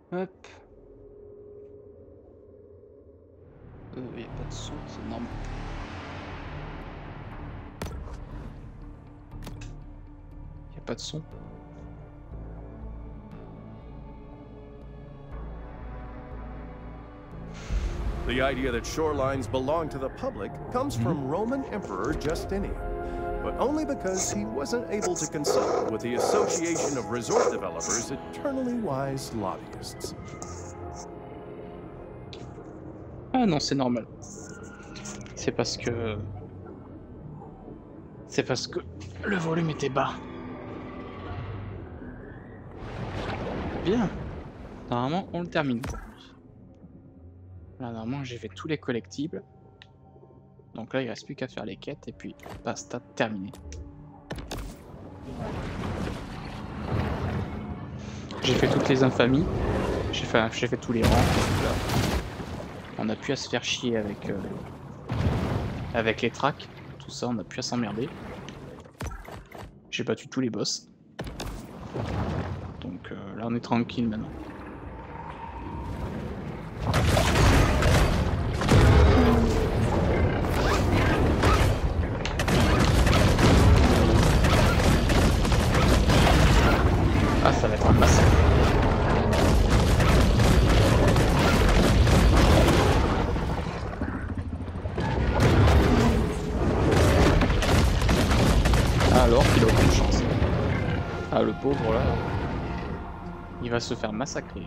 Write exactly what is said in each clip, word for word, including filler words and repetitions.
Hop. Euh, y a pas de son, c'est normal. Y a pas de son. The idea that shorelines belong to the public comes from Roman Emperor Justinian, but only because he wasn't able to consult with the Association of Resort Developers' eternally wise lobbyists. Ah non, c'est normal. C'est parce que... C'est parce que le volume était bas. Bien. Normalement, on le termine. Là, normalement, j'ai fait tous les collectibles. Donc là, il reste plus qu'à faire les quêtes et puis basta, terminé. J'ai fait toutes les infamies. J'ai fait, j'ai fait tous les rangs. Là, on a pu à se faire chier avec, euh, avec les tracks. Tout ça, on a pu à s'emmerder. J'ai battu tous les boss. Donc euh, là, on est tranquille maintenant. Ah, ça va être un massacre. Ah, alors qu'il a aucune chance. Ah, le pauvre là, il va se faire massacrer.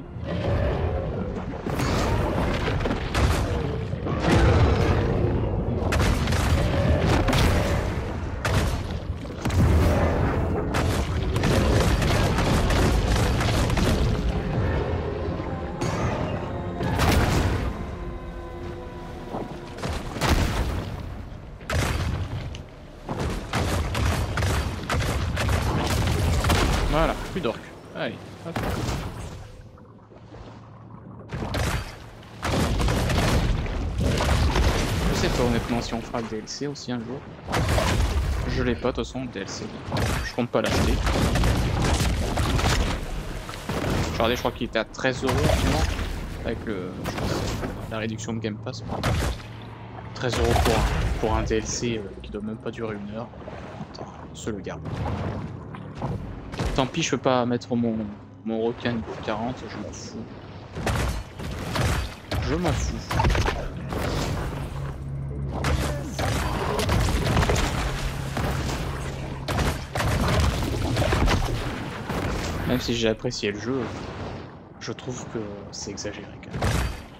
Voilà, plus d'orques. Allez, hop. Je sais pas honnêtement si on fera le D L C aussi un jour. Je l'ai pas de toute façon le D L C. Je compte pas l'acheter. Regardez, je crois qu'il était à treize euros finalement. Avec le, je pense, la réduction de Game Pass. treize euros pour un, pour un D L C euh, qui doit même pas durer une heure. Attends, on se le garde. Tant pis, je peux pas mettre mon, mon requin niveau quarante, je m'en fous. Je m'en fous. Même si j'ai apprécié le jeu, je trouve que c'est exagéré quand même.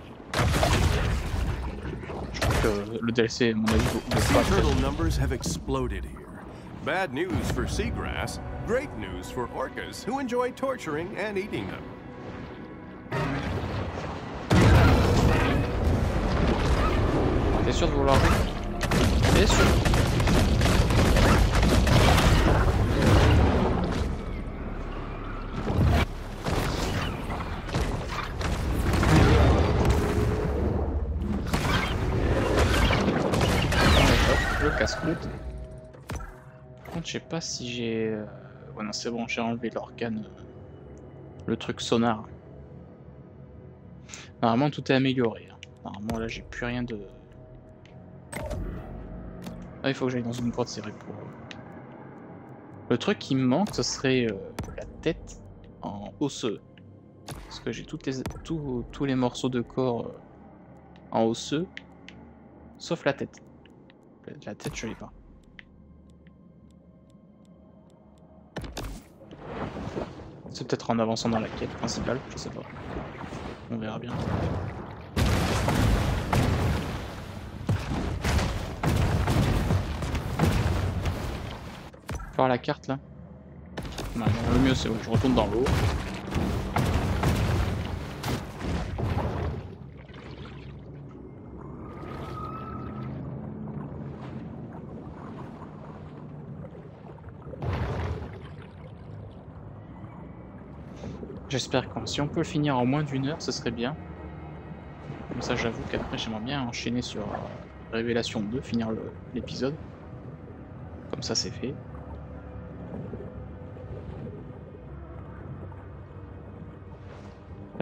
Je trouve que le D L C, à mon avis, vaut pas très Turtle numbers have exploded here. Bad news for seagrass, great news for orcas who enjoy torturing and eating them. T'es sûr de vouloir jouer? T'es sûr? Le casse-croûte. Par contre, je sais pas si j'ai... Euh... Ouais, non, c'est bon, j'ai enlevé l'organe. Euh... Le truc sonar. Normalement, tout est amélioré. Hein. Normalement, là, j'ai plus rien de... Ah, il faut que j'aille dans une grotte, c'est vrai, pour... Le truc qui me manque, ce serait euh, la tête en osseux. Parce que j'ai toutes les... tous, tous les morceaux de corps euh, en osseux, sauf la tête. La tête, je l'ai pas. C'est peut-être en avançant dans la quête principale, je sais pas. On verra bien. Faire la carte là. Non, non, le mieux c'est que je retourne dans l'eau. J'espère que si on peut le finir en moins d'une heure, ce serait bien. Comme ça, j'avoue qu'après, j'aimerais bien enchaîner sur euh, Révélation deux, finir l'épisode. Comme ça, c'est fait.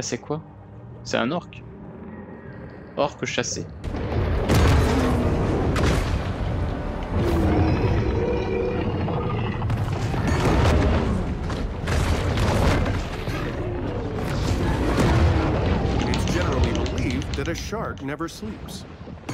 Là c'est quoi? C'est un orc. Orc chassé. It's generally believed that a shark never sleeps.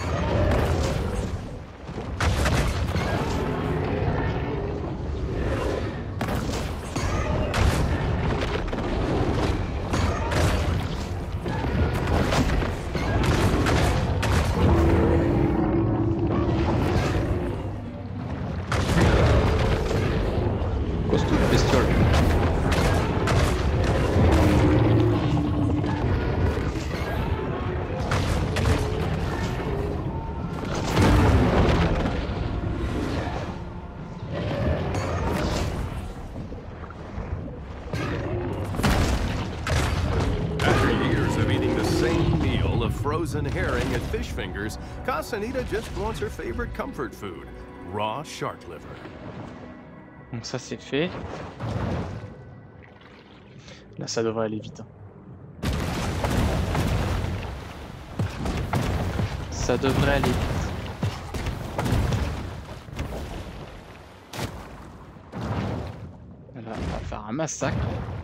Frozen herring and fish fingers, Casanita just wants her favorite comfort food, raw shark liver. Donc ça c'est fait. Là ça devrait aller vite. Ça devrait aller vite. Là on va faire un massacre.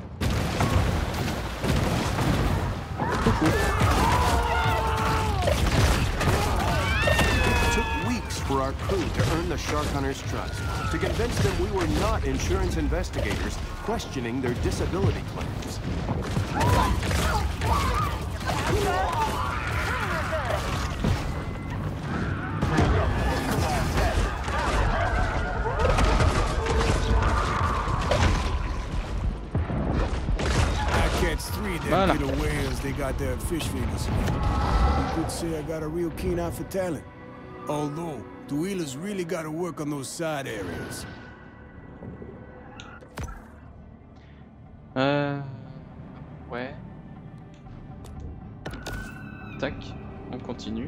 Coucou. For our crew to earn the shark hunters' trust, to convince them we were not insurance investigators questioning their disability claims. I catch three that Voilà. get away as they got their fish fingers. You could say I got a real keen eye for talent. Although, the wheelers really got to work on those side areas. Euh... Ouais. Tac, on continue.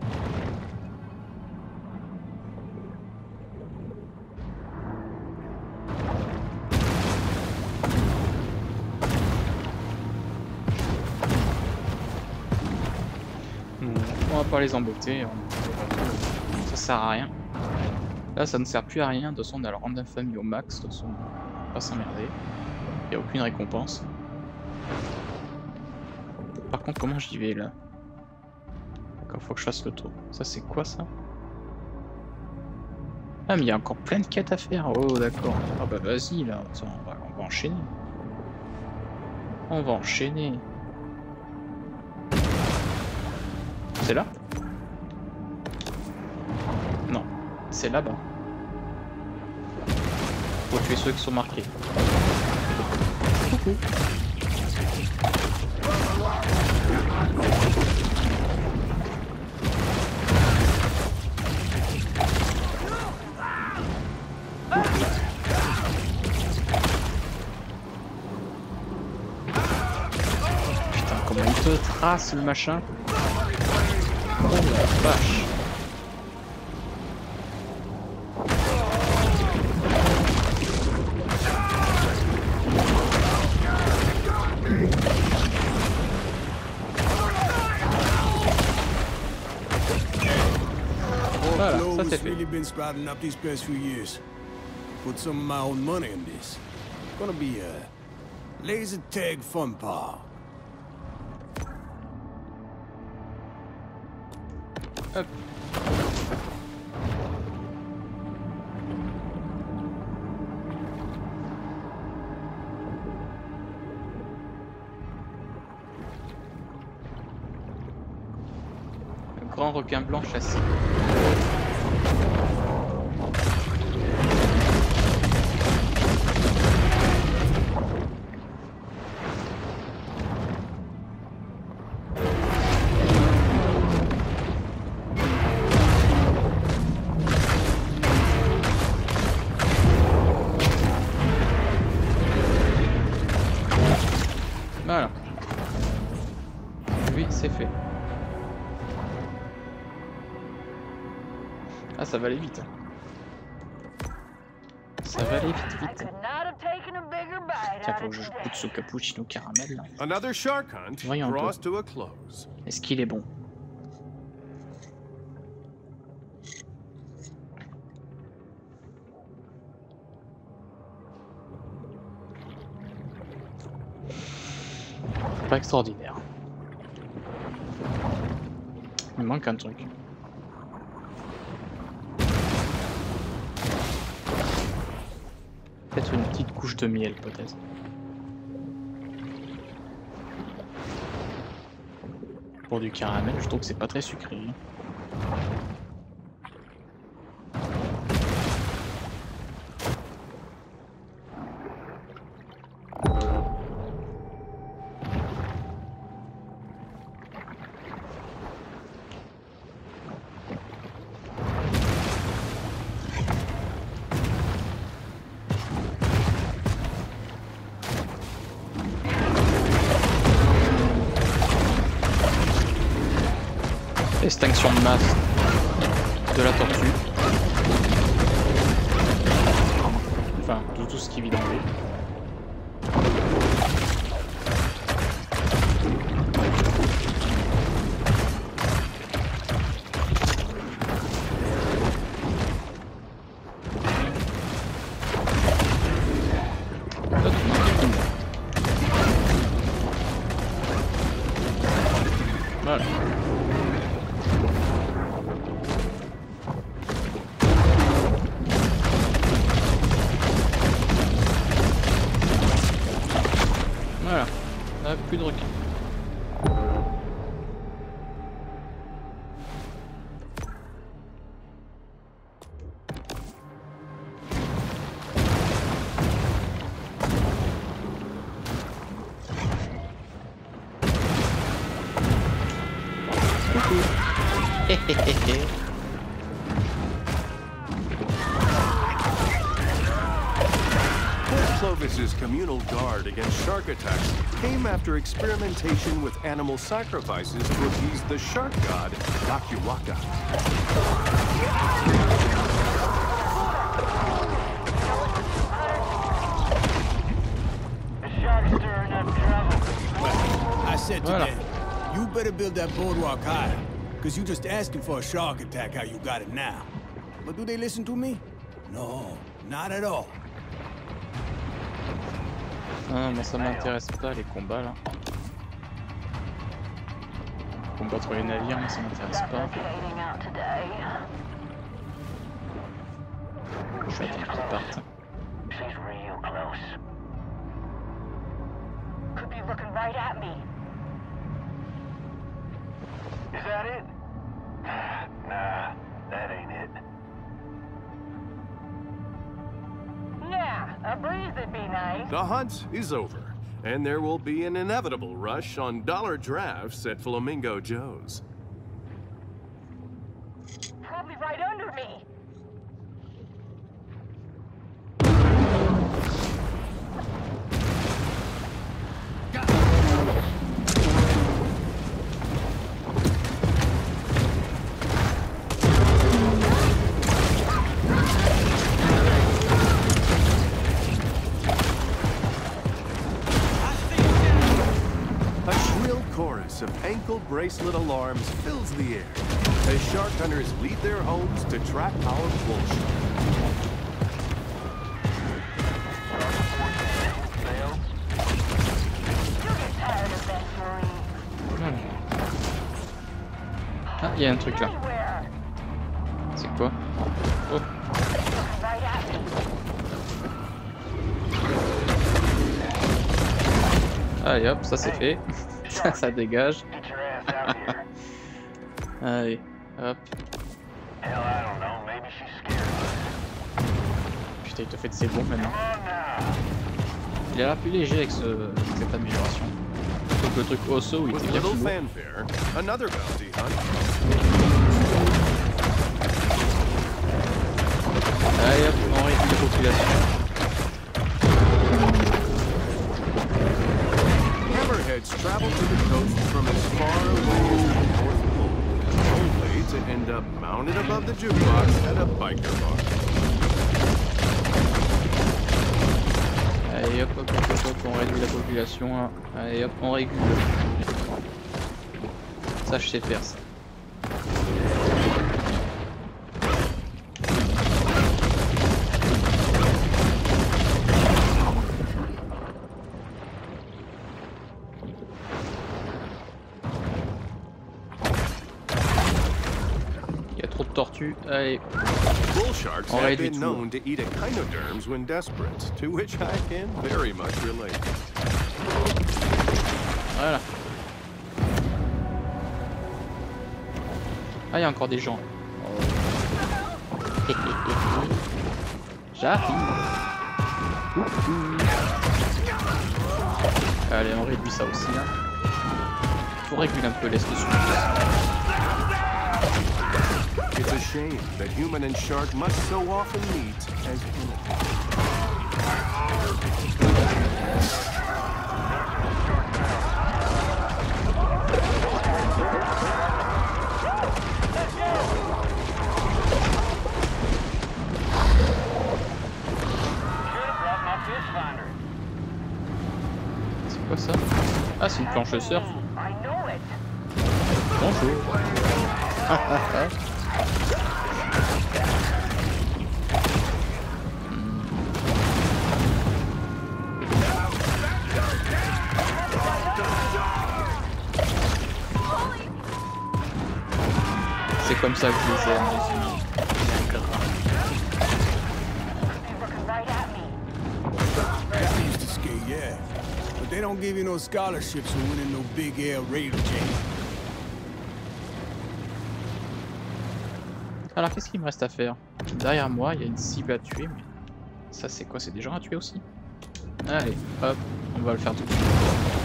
Bon, on va pas les embêter. On... Ça sert à rien. Là, ça ne sert plus à rien. De toute façon, on a le rang d'infamie au max. De toute façon, on va pas s'emmerder. Il n'y a aucune récompense. Par contre, comment j'y vais là? D'accord, faut que je fasse le tour. Ça, c'est quoi ça? Ah, mais il y a encore plein de quêtes à faire. Oh, d'accord. Ah, bah vas-y là. Attends, on, va, on va enchaîner. On va enchaîner. C'est là? Non, c'est là-bas. Faut tuer ceux qui sont marqués. Coucou. Putain, comment il te trace le machin? Oh la vache. Voilà, ça c'est fait. Really been sprouting up these past few years. Put some of my own money in this. Gonna be a laser tag fun park. Hop. Le grand requin blanc chassé. Voilà. Oui, c'est fait. Ah, ça va aller vite. Ça va aller vite vite. Tiens, faut que je goûte ce cappuccino caramel là. Another shark hunt Voyons un draws peu. to a close. Est-ce qu'il est bon? Pas extraordinaire. Il manque un truc. Peut-être une petite couche de miel, peut-être. Pour du caramel, je trouve que c'est pas très sucré. Extinction de masse de la tortue. Enfin, de tout ce qui vit dans l'eau. Voilà. Voilà, là, plus de requins. Coucou. Hé hé hé hé. Clovis's communal guard against shark attacks came after experimentation with animal sacrifices to appease the shark god, Dakiwaka. The shark's stirring up trouble. Well, I said to Voilà. them, you better build that boardwalk higher, because you just asking for a shark attack how you got it now. But do they listen to me? No, not at all. Ah non, moi ça m'intéresse pas les combats là. Combattre les navires, moi ça m'intéresse pas. Je vais attendre qu'ils partent. She's real close. Could be looking right at me. Is that it? Nah, that ain't it. Yeah, a breeze would be nice. The hunt is over, and there will be an inevitable rush on dollar drafts at Flamingo Joe's. Probably right under me. A shrill chorus of ankle bracelet alarms fills the air as shark hunters leave their homes to track our bull shark. You'll get tired of that, Marie. Ah, il y a un truc là. Anywhere. C'est quoi? Oh, Looking right at me. allez hop, ça c'est fait. Ça, ça dégage. Get your ass out here. Allez, hop. Hell, I don't know. Maybe she's scared. Putain, il te fait de ses bombes maintenant. Come on now. Il a l'air plus léger avec ce, cette amélioration. Donc le truc osseux où il With était bien little plus lourd. fanfare, another bounty hunt. Allez hop, on réduit les populations. Hammerheads travel to the coast from as far away as the North Pole, only to end up mounted above the jukebox at a biker bar. hop, on réduit la population. Hein. Allez hop, on régule. Ça, je sais faire ça. Tortue, allez. Bull sharks have been known to eat echinoderms when desperate, to which I can very much relate. Voilà. Ah, il y a encore des gens. J'arrive. Allez, on réduit ça aussi là. Faut réguler un peu l'est dessus. It's a shame that human and shark must so often meet as enemies. C'est quoi ça? Ah, c'est une planche de surf. Bonjour. C'est comme ça que je les aime, les humains. Used to skate, yeah. But they don't give you no scholarships for winning no big air raider game. Alors qu'est-ce qu'il me reste à faire? Derrière moi, il y a une cible à tuer, mais ça c'est quoi? C'est des gens à tuer aussi? Allez, hop, on va le faire tout de suite.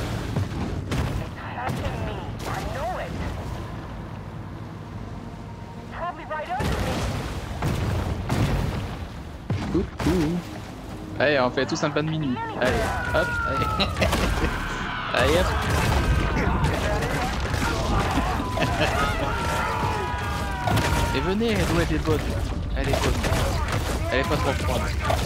Coucou. Allez, on fait tous un pas de minuit. Allez, hop, allez. Allez, hop. Et venez, l'eau elle est bonne. Elle est bonne. Elle est pas trop froide.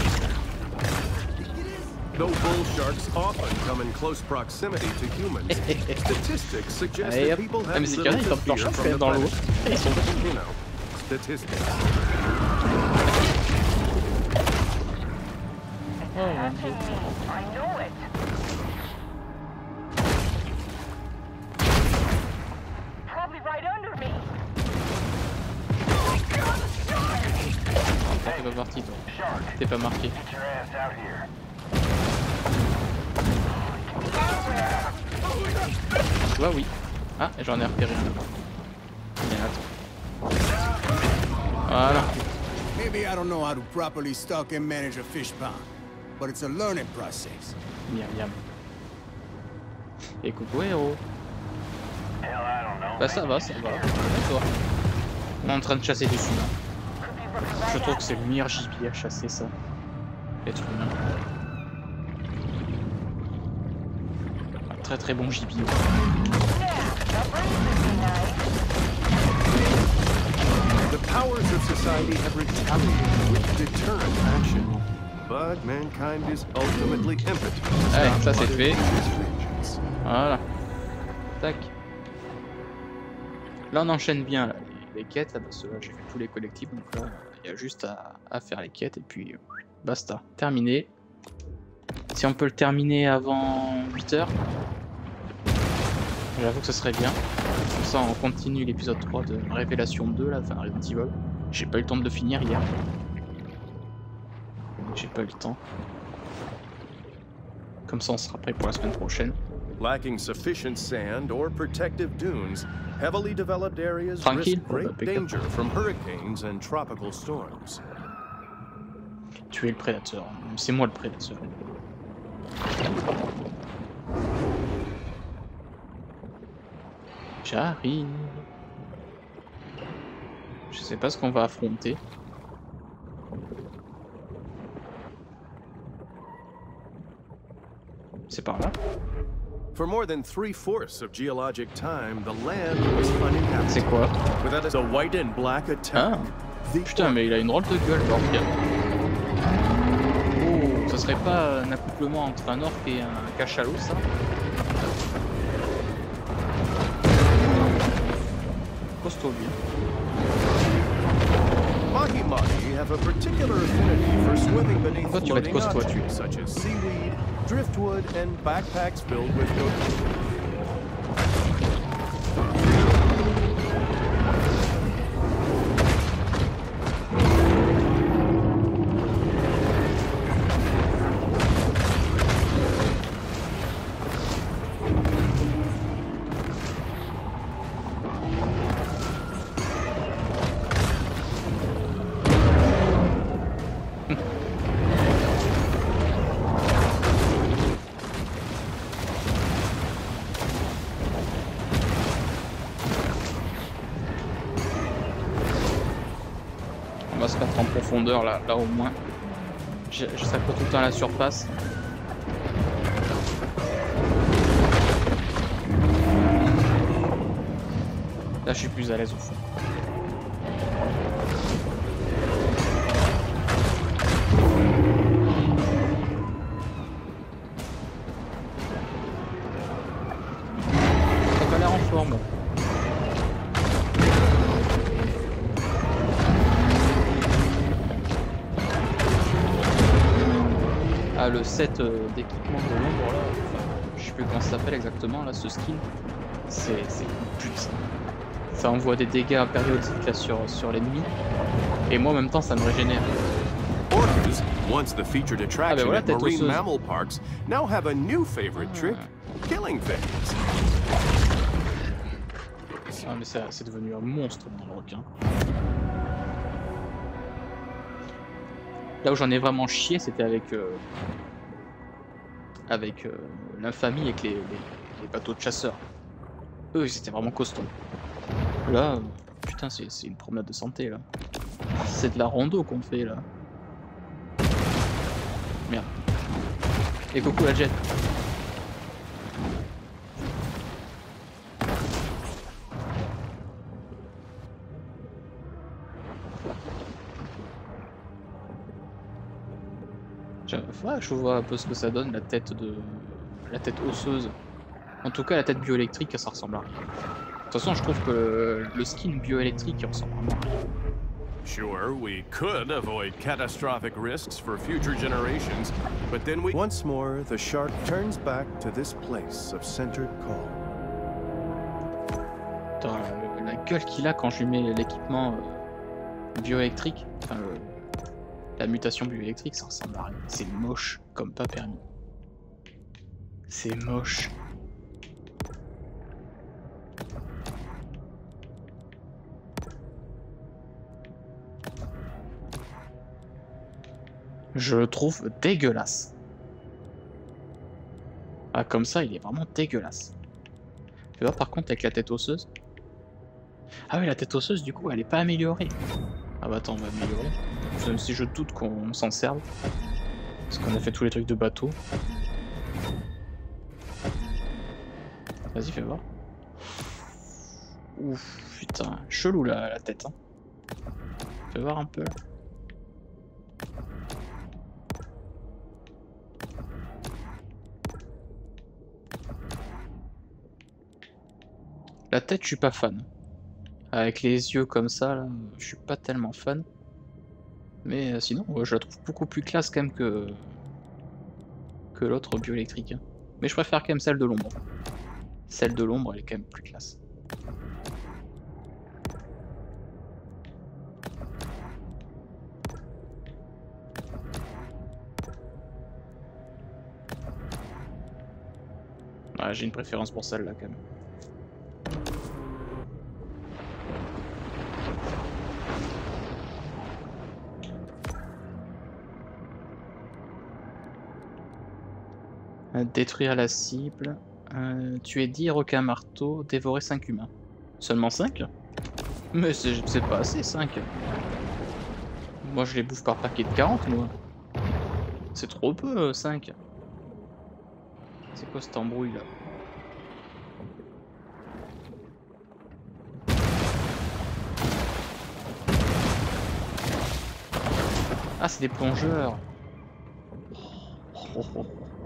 Though bull sharks often come in close proximity to humans, statistics suggest that people have little to fear from the predators. You know, statistics. Oh mon dieu. T'es pas parti toi. T'es pas marqué. Toi oui. Ah, j'en ai repéré un là-bas. Bien, attends. Voilà. Maybe I don't know how to properly stock and manage a fish pond, but it's a learning process. Miam miam. Et coucou héros. Bah ça va, ça va. D'accord. On est en train de chasser dessus là. Je trouve que c'est le meilleur gibier à chasser ça. Être humain. Un très très bon gibier. The powers of society have retaliated with deterrent action, but mankind is ultimately impotent. Allez, ça c'est fait. Voilà. Tac. Là on enchaîne bien là, les, les quêtes, là, parce que là j'ai fait tous les collectifs, donc là il y a juste à, à faire les quêtes et puis basta. Terminé. Si on peut le terminer avant huit heures, j'avoue que ce serait bien. Comme ça on continue l'épisode trois de Révélation deux, là, enfin Resident Evil. J'ai pas eu le temps de le finir hier. J'ai pas eu le temps. Comme ça on sera prêt pour la semaine prochaine. Lacking sufficient sand or protective dunes, heavily developed areas Tranquille, risk great danger from hurricanes and tropical storms. Tuer le prédateur. C'est moi le prédateur. J'arrive. Je sais pas ce qu'on va affronter. C'est par là. For more than three-fourths of geologic time, the land was uninhabited. C'est quoi? Without the white and black attack. Ah. Putain, mais il a une drôle de gueule, Gorgia. Oh, ça serait pas un accouplement entre un orc et un cachalot, ça? Costaud, lui. Mahi-mahi have a particular affinity for swimming beneath Pourquoi tu vas être floating costaud, tu? objects such as seaweed, driftwood, and backpacks filled with goat. On va se mettre en profondeur là, là au moins. Je, je serai pas tout le temps à la surface. Là je suis plus à l'aise au fond. Ça a pas l'air en forme. Ah, le set euh, d'équipement de l'ombre là, enfin, je sais plus comment ça s'appelle exactement là, ce skin, c'est putain. Ça envoie des dégâts périodiques là sur, sur l'ennemi, et moi en même temps ça me régénère. Orcas, once the featured attraction Ah, ben voilà, at tête marine osseuse. mammal parks, now have a new favorite trick, killing things. Ah mais c'est devenu un monstre dans le requin. Là où j'en ai vraiment chié, c'était avec euh, avec euh, l'infamie avec les, les, les bateaux de chasseurs. Eux, ils étaient vraiment costauds. Là, euh, putain, c'est une promenade de santé là. C'est de la rando qu'on fait là. Merde. Et coucou la jet. Ouais, je vois un peu ce que ça donne, la tête de la tête osseuse. En tout cas, la tête bioélectrique, ça ressemble à rien. De toute façon, je trouve que le, le skin bioélectrique, il ressemble vraiment à rien. Sure, we could avoid catastrophic risks for future generations, but then we... Once more, the shark turns back to this place of centered calm. Attends, la, la gueule qu'il a quand je lui mets l'équipement euh, bioélectrique, enfin le, la mutation bioélectrique, ça ressemble à rien. C'est moche comme pas permis. C'est moche. Je le trouve dégueulasse. Ah, comme ça, il est vraiment dégueulasse. Tu vois, par contre, avec la tête osseuse. Ah oui, la tête osseuse, du coup, elle est pas améliorée. Ah bah attends, on va améliorer. Même si je doute qu'on s'en serve. Parce qu'on a fait tous les trucs de bateau. Vas-y, fais voir. Ouf, putain, chelou la, la tête. Hein. Fais voir un peu. La tête, je suis pas fan. Avec les yeux comme ça, là, je suis pas tellement fan. Mais euh, sinon, ouais, je la trouve beaucoup plus classe quand même que, que l'autre bioélectrique. Mais je préfère quand même celle de l'ombre. Celle de l'ombre, elle est quand même plus classe. Ouais, j'ai une préférence pour celle-là quand même. Détruire la cible, euh, tuer dix requins marteaux, dévorer cinq humains. Seulement cinq? Mais c'est pas assez, cinq. Moi je les bouffe par paquet de quarante, moi. C'est trop peu, cinq. C'est quoi cette embrouille là? Ah, c'est des plongeurs. oh, oh.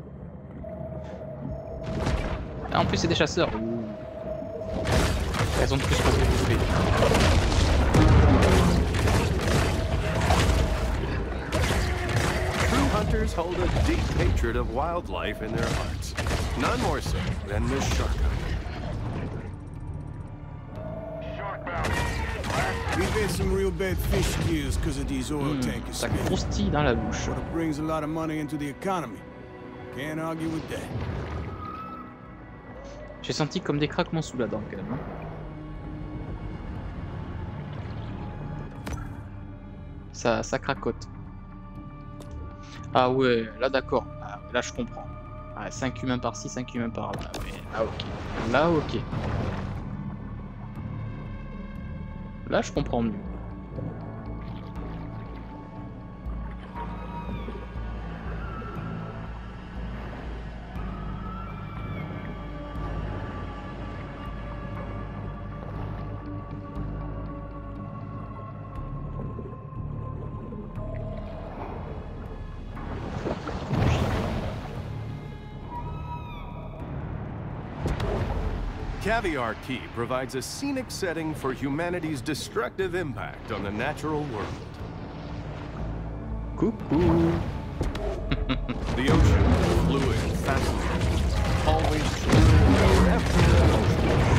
Ah, en plus c'est des chasseurs. Ouh. Raison de plus pour vous trouver. True hunters hold a deep hatred of wildlife in their hearts. None more so than the shark hunter. Shark bounty. We've had some real bad fish kills because of these oil Mmh, tankers. ça spilling. croustille dans la bouche. But it brings a lot of money into the economy. Can't argue with that. J'ai senti comme des craquements sous la dent quand même. Hein. Ça, ça cracote. Ah ouais, là d'accord. Ah, là je comprends. Ah, cinq humains par-ci, cinq humains par-là. Ouais, là ok. Là ok. Là je comprends mieux. Caviar Key provides a scenic setting for humanity's destructive impact on the natural world. Coucou. The ocean, fluid and fascinating, always true, forever.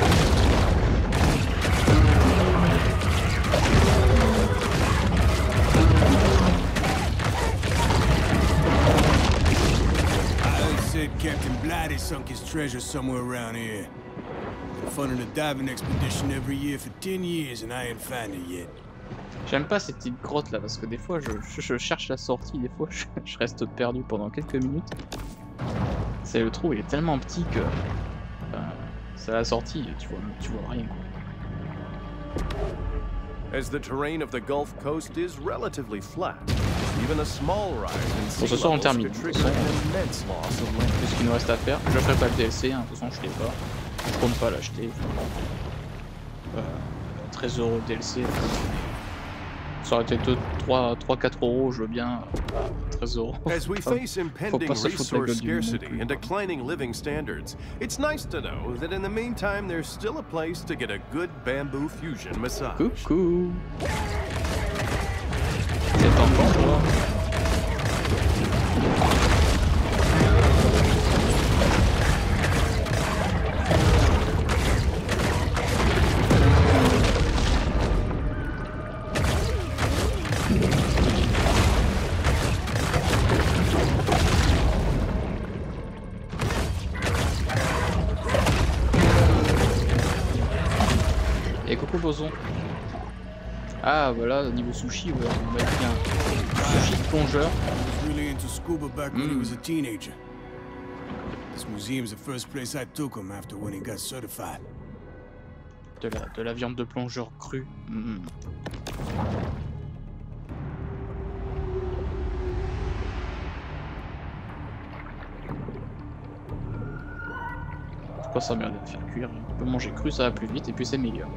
I heard said Captain Blighty sunk his treasure somewhere around here. Funding a diving expedition every year for ten years and I ain't found it yet. J'aime pas ces petites grottes là parce que des fois je, je, je cherche la sortie, des fois je, je reste perdu pendant quelques minutes. C'est le trou, il est tellement petit que enfin, c'est la sortie, tu vois, tu vois rien quoi. As the terrain of the Gulf Coast is relatively flat, even a small rise in sea Bon, ce soir on levels termine. could De toute trigger façon, an immense loss of land. c'est ce qu'il nous reste à faire. Je ferai pas le D L C, hein. De toute façon je l'ai pas. Je compte pas l'acheter. Euh, treize euros le D L C. Ça aurait été trois à quatre euros, je veux bien. Ah, treize euros. As we face impending pas se foutre la resource gueule du monde non scarcity plus. and declining living standards, it's nice to know that in the meantime there's still a place to get a good bamboo fusion massage. Coucou. C'est encore toi. Et coucou Boson. Ah voilà, niveau sushi, ouais, on va être bien. Sushi de plongeur. I was really into scuba back when he Mm. was a teenager. This museum's the first place I took him after when he got certified. De la, de la viande de plongeur crue. Mm. Pourquoi ça merde de faire cuire? On peut manger cru, ça va plus vite et puis c'est meilleur.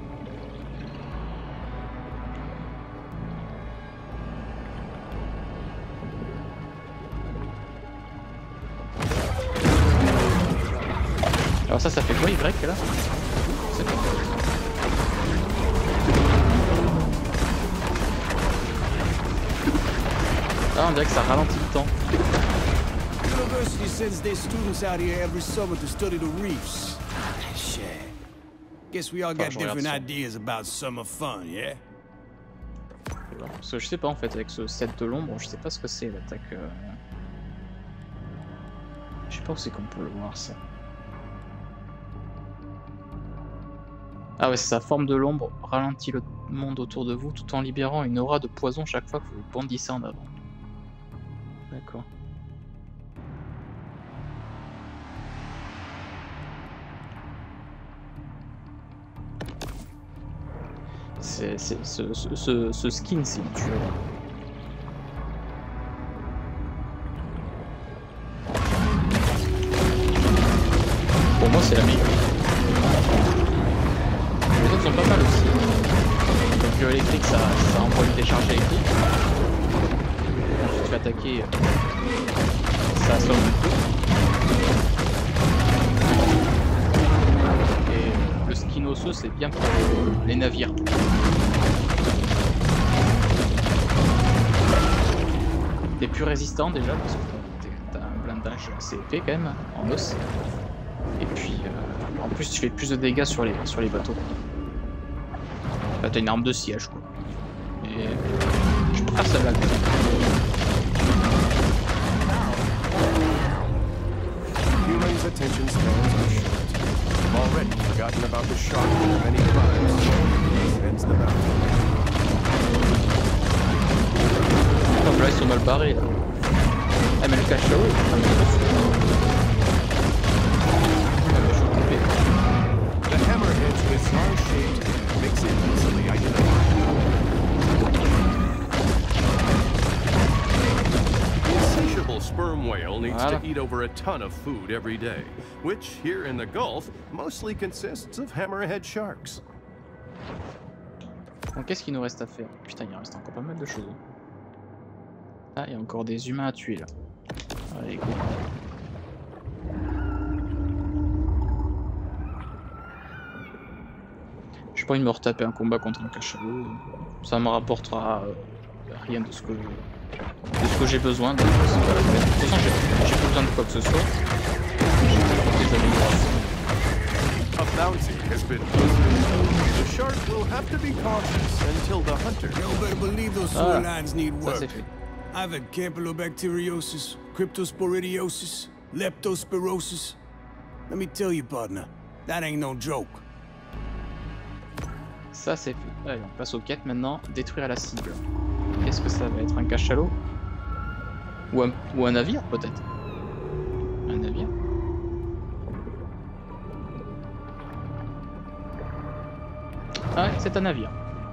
Alors ça, ça fait quoi Y là? C'est pas... Ah, on dirait que ça ralentit le temps. The university sends their students out here every summer to study the reefs. Shit. Guess we all got je regarde different ça. ideas about summer fun, yeah? Parce que je sais pas en fait, avec ce set de l'ombre, je sais pas ce que c'est l'attaque. Euh... Je sais pas où c'est qu'on peut le voir ça. Ah ouais, c'est sa forme de l'ombre ralentit le monde autour de vous tout en libérant une aura de poison chaque fois que vous bondissez en avant. D'accord. C'est c'est- ce, ce, ce, ce skin, c'est une tuerie. Pour moi, c'est la meilleure. Les autres sont pas mal aussi. Le feu électrique, ça, ça envoie une décharge électrique. Ensuite, tu vas attaquer. ça sonne un peu. Et le skin osseux, c'est bien pour les navires. T'es plus résistant déjà, parce que t'as un blindage assez épais quand même, en os. Et puis, euh, en plus, tu fais plus de dégâts sur les, sur les bateaux. Là, t'as une arme de siège, quoi. Et je préfère celle-là. Humans' attention spans are short. I've already forgotten about the shark many times. This ends the battle. Comme là, ils sont mal barrés, là. Ah, mais le cachalot, il est en train de me dessus. The hammerhead's bizarre-shaped head makes it easily identifiable. The insatiable sperm whale needs Voilà. to eat over a ton of food every day, which here in the Gulf mostly consists of hammerhead sharks. Bon, qu'est-ce qu'il nous reste à faire? Putain, il reste encore pas mal de choses. Ah, il y a encore des humains à tuer là. Allez, go. J'ai pas envie de me retaper un combat contre un cachalot. Ça me rapportera euh, rien de ce que de ce que j'ai besoin. Donc, c'est pas la peine. De toute façon, j'ai j'ai pas besoin de quoi que ce soit. J'ai des améliorations. A bounty has been posted. The shark will have to be cautious until the hunter. You better believe those Ah, sewer lines need ça work. c'est fait. I've had campylobacteriosis, cryptosporidiosis, leptospirosis. Let me tell you, partner, that ain't no joke. Ça c'est fait. Allez, on passe aux quêtes maintenant. Détruire la cible. Qu'est-ce que ça va être? Un cachalot? Ou un, ou un navire peut-être? Un navire? Ah ouais, c'est un navire.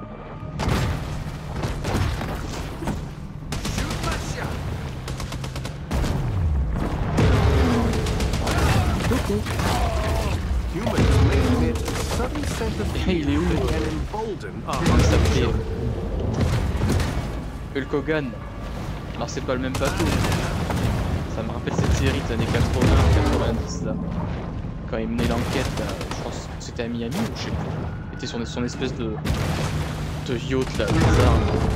Humans may emit a sudden scent of fear Il est où? that can embolden a Comment ça hunter fait? shark. Hulk Hogan. Alors c'est pas le même bateau. Ça me rappelle cette série des années quatre-vingts quatre-vingt-dix là. Quand il menait l'enquête, là, je pense que c'était à Miami ou je sais plus. Il était sur son espèce de, de yacht là, bizarre.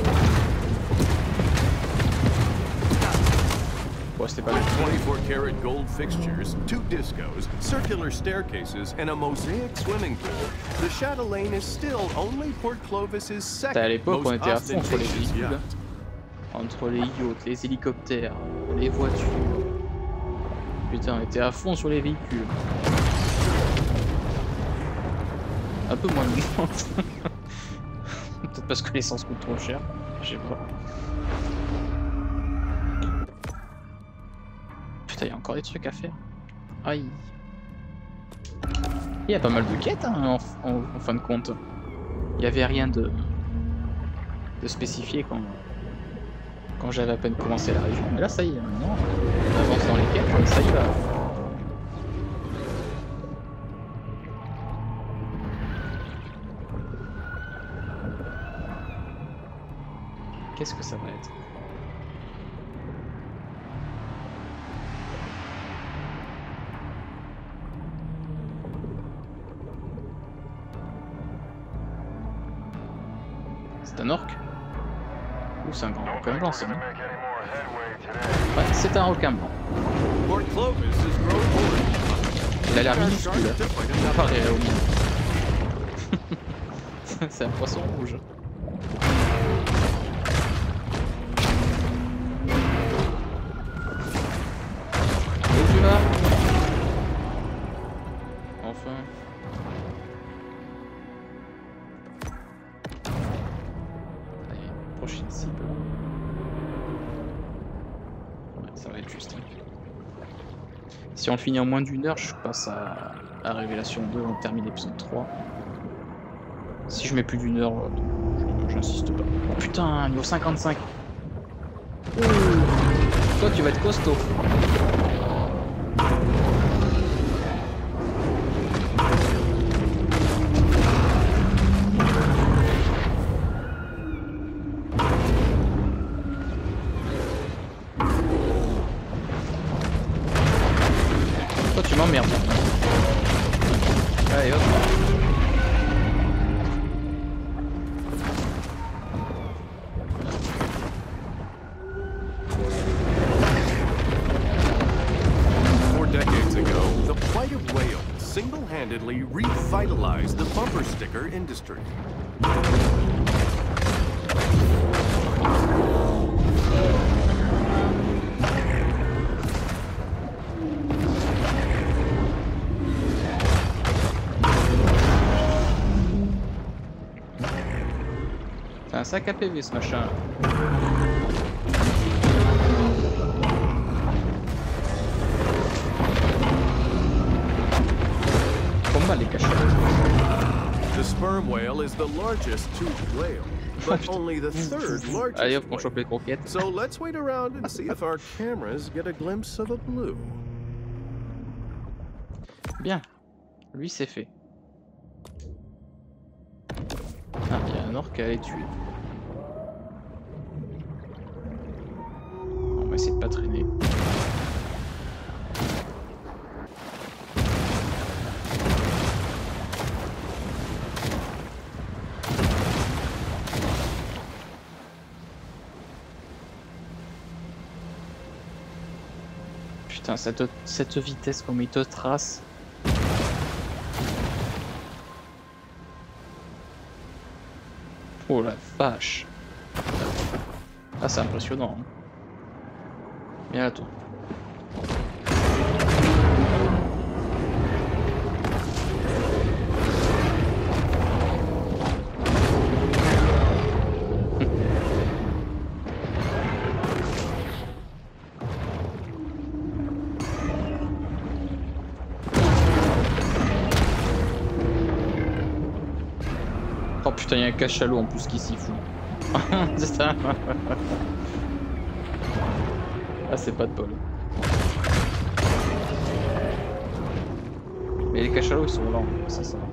Bon, c'était pas le twenty-four karat gold fixtures, two discos, circular staircases, and a mosaic swimming pool, the Chatelaine is still only Port Clovis's À second l'époque, on most était à fond sur les ostentatious véhicules. yacht. Entre les yachts, les hélicoptères, les voitures. Putain, on était à fond sur les véhicules. Un peu moins maintenant. Peut-être parce que l'essence coûte trop cher. Je sais pas. Putain, il y a encore des trucs à faire. Aïe. Il y a pas mal de quêtes hein, en, en, en fin de compte. Il y avait rien de, de spécifié quand, quand j'avais à peine commencé la région. Mais là, ça y est, maintenant, on avance dans les quêtes, ça y va. Qu'est-ce que ça va être? C'est un orc? Ou c'est un grand requin blanc, ça, non? Ouais, c'est un requin blanc. Port Clovis is growing bored. Il a l'air minuscule, hein. Comparé au mien. C'est un poisson rouge. Où tu vas? Enfin. Allez, prochaine cible. Ouais, ça va être juste. Hein. Si on le finit en moins d'une heure, je passe à, à Révélation deux, on termine l'épisode trois. Si je mets plus d'une heure, j'insiste pas. Oh putain, niveau cinquante-cinq. Ouh. Toi, tu vas être costaud. merde. Allez hop. Four decades ago, the plight of whales single-handedly revitalized the bumper sticker industry. C'est un sac à P V ce machin. Comment les cachets? The sperm whale is the largest toothed whale, but only the third largest. Allez hop, on whale. chope les croquettes. So let's wait around and see if our cameras get a glimpse of a blue. Bien. Lui c'est fait. Ah, il y a un orque à aller tuer. On va essayer de pas traîner. Putain, cette, cette vitesse comme il te trace. Oh la vache. Ah, c'est impressionnant. Hein. Viens là toi. Oh putain, il y a un cachalot en plus qui s'y fout. C'est ça. Ah, c'est pas de bol. Mais les cachalots ils sont lents, c'est ça.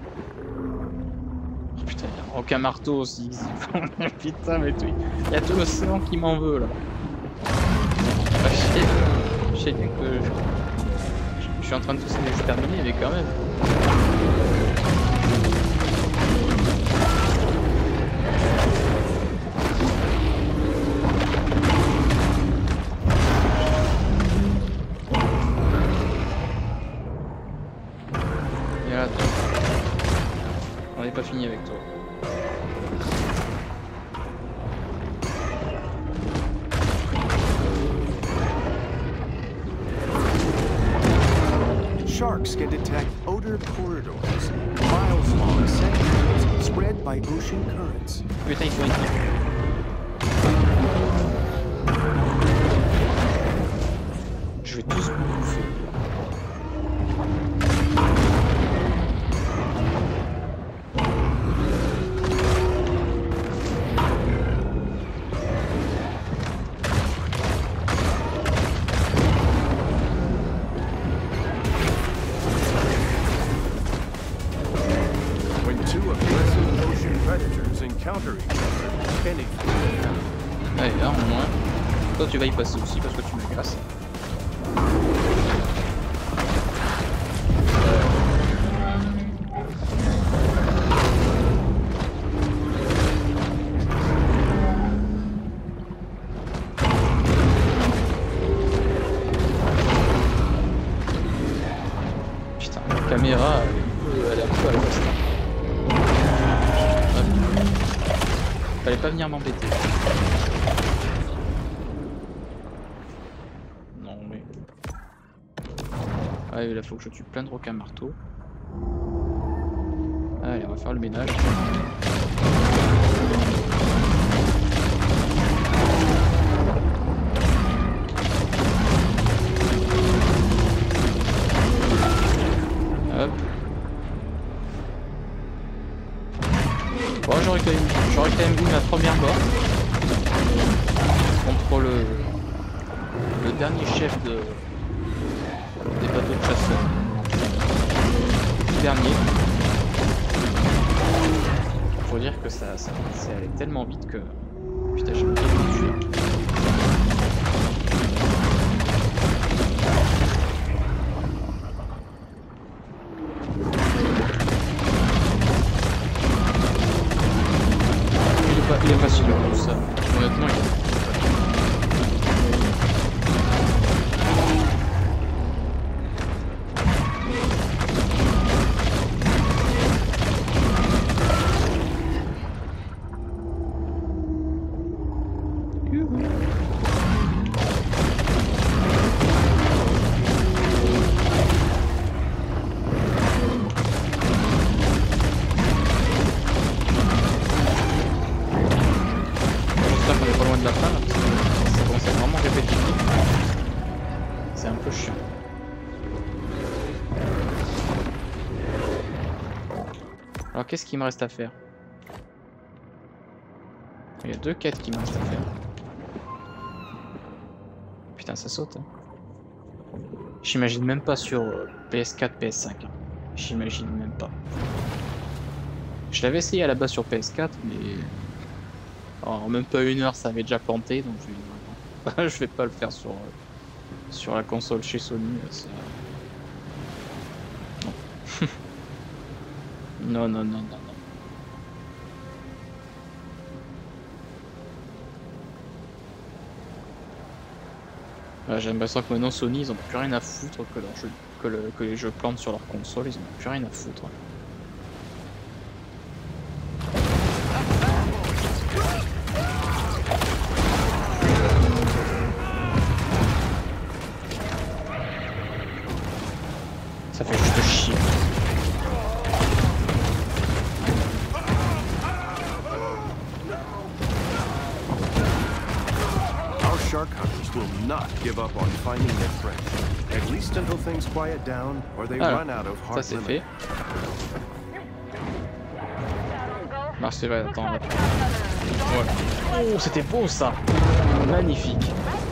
Oh putain, il y a aucun marteau aussi. Putain, mais tout. Il y a tout l'océan qui m'en veut là. Ah, je sais, je sais bien que je, je suis en train de tous les exterminer, mais quand même. On n'est pas fini avec toi. Sharks can detect odor corridors, miles-long segments spread by ocean currents. Putain, il faut une... Je vais tous vous bouffer. Allez, là, au moins. Toi, tu vas y passer aussi parce que tu m'agaces. Putain, la caméra, elle est un peu à l'ouest. Fallait pas venir m'embêter. Non mais... Allez, là faut que je tue plein de requins marteaux. Allez, on va faire le ménage. Hop. Bon, j'aurais quand même, j'aurais quand même vu ma première mort contre le, le dernier chef de, des bateaux de chasseurs. Le dernier. Faut dire que ça, ça, ça allait tellement vite que... Putain, j'ai oublié de le tuer. facile tout ça. Honnêtement, il est... Alors qu'est-ce qu'il me reste à faire? Il y a deux quêtes qui me restent à faire. Putain, ça saute. Hein. J'imagine même pas sur P S quatre, P S cinq. Hein. J'imagine même pas. Je l'avais essayé à la base sur P S quatre, mais en même pas une heure ça avait déjà planté, donc je vais, je vais pas le faire sur sur la console chez Sony. Non. non, non, non, non, non. Ouais, j'ai l'impression que maintenant Sony ils ont plus rien à foutre que, leur jeu, que, le, que les jeux plantent sur leur console, ils ont plus rien à foutre. Ça fait juste chier. Shark hunters will not give up on finding their prey, at least until things quiet down or they Alors, run out of ça hard c'est limit. fait. Non, c'est vrai, attends. Voilà. Oh, c'était beau ça. Magnifique.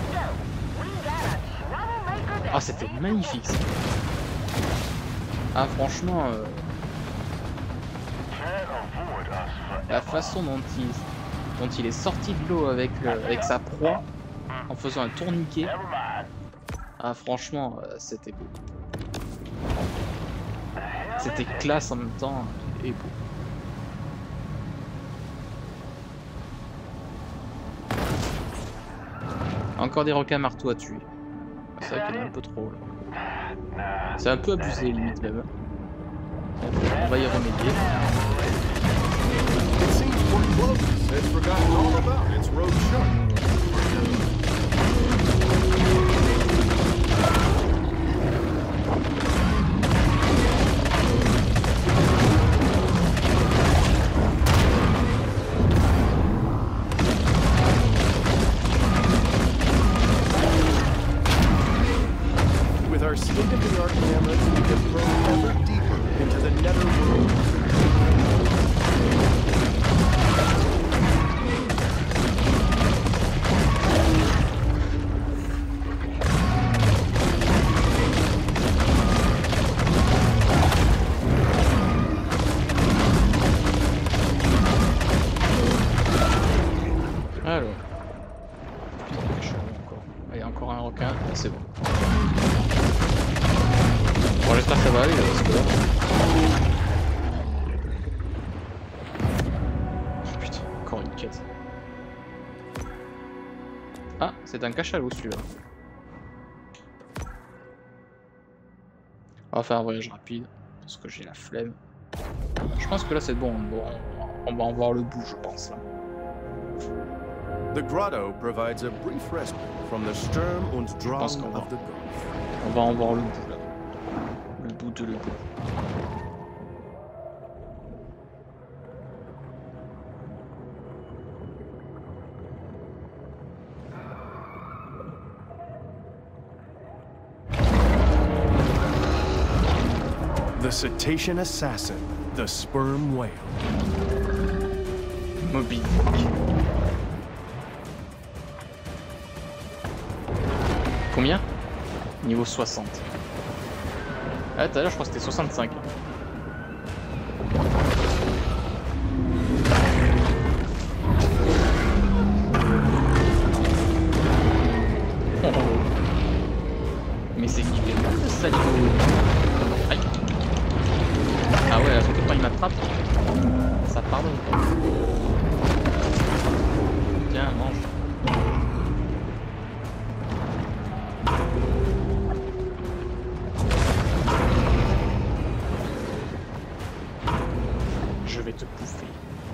Ah, c'était magnifique ça. Ah, franchement, euh... la façon dont il, dont il est sorti de l'eau avec, le... avec sa proie, en faisant un tourniquet. Ah franchement, euh, c'était beau. C'était classe en même temps et beau. Encore des requins marteaux à tuer. C'est vrai qu'il y en a un peu trop là. C'est un peu abusé limite même. On va y remédier. It seems Port Clovis has forgotten all about its road shark. With our state-of-the-art cameras, we can probe ever deeper into the netherworld. Alors. Putain, il est chaud encore. Il y a encore un requin. Ah, c'est bon. Bon, j'espère que ça va aller là, parce que là... Oh putain, encore une quête. Ah, c'est un cachalot celui-là. On va faire un voyage rapide, parce que j'ai la flemme. Je pense que là c'est bon, on va en voir le bout, je pense. Là. The grotto provides a brief respite from the Sturm und Drang of the Gulf. On va en voir le bout là. Le bout de le bout. The cetacean assassin, the sperm whale. Moby. Combien? Niveau soixante. Ah, tout à l'heure, je crois que c'était soixante-cinq. Oh. Mais c'est qui fait mal ça, niveau... Aïe. Ah ouais, surtout quand il m'attrape, ça pardonne pas. vais te bouffer.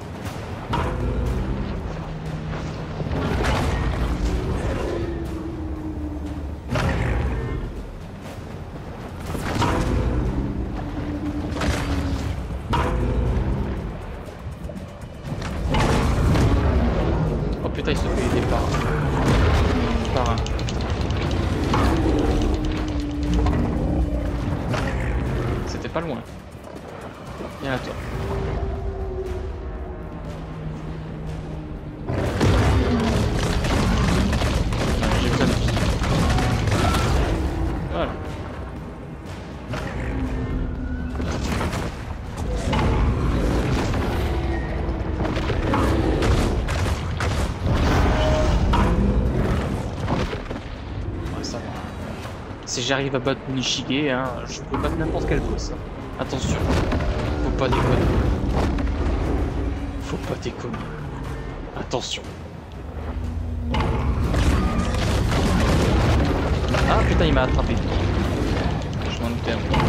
Oh putain, il se fait aider par, par un. C'était pas loin. Viens à toi. J'ai besoin de vie. Voilà. Ouais, ça va. Si j'arrive à battre Nishige, hein, je peux battre n'importe quel boss. Hein. Attention, faut pas déconner. Faut pas déconner. Attention. Ah putain, il m'a attrapé. Je m'en doutais un peu.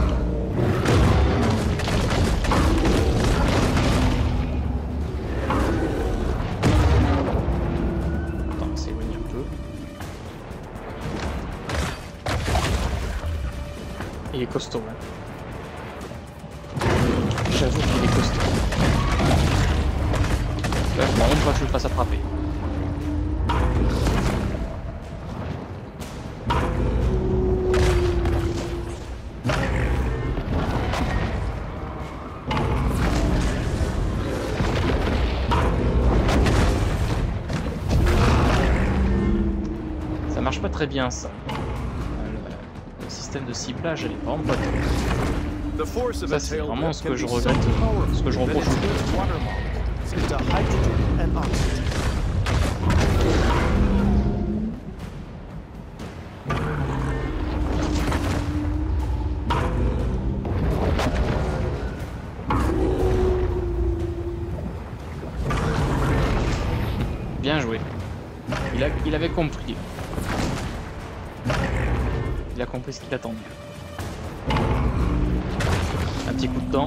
Attends, on s'éloigne un peu. Il est costaud, hein. J'avoue qu'il est costaud. Là, je m'en rends pas que je le fasse attraper. Ça marche pas très bien ça. Le, le système de ciblage, elle est vraiment pas top. Ça c'est vraiment ce que je regrette, ce que je reproche. Bien joué. Il, a, il avait compris. Il a compris ce qu'il attendait. Un petit coup de dent.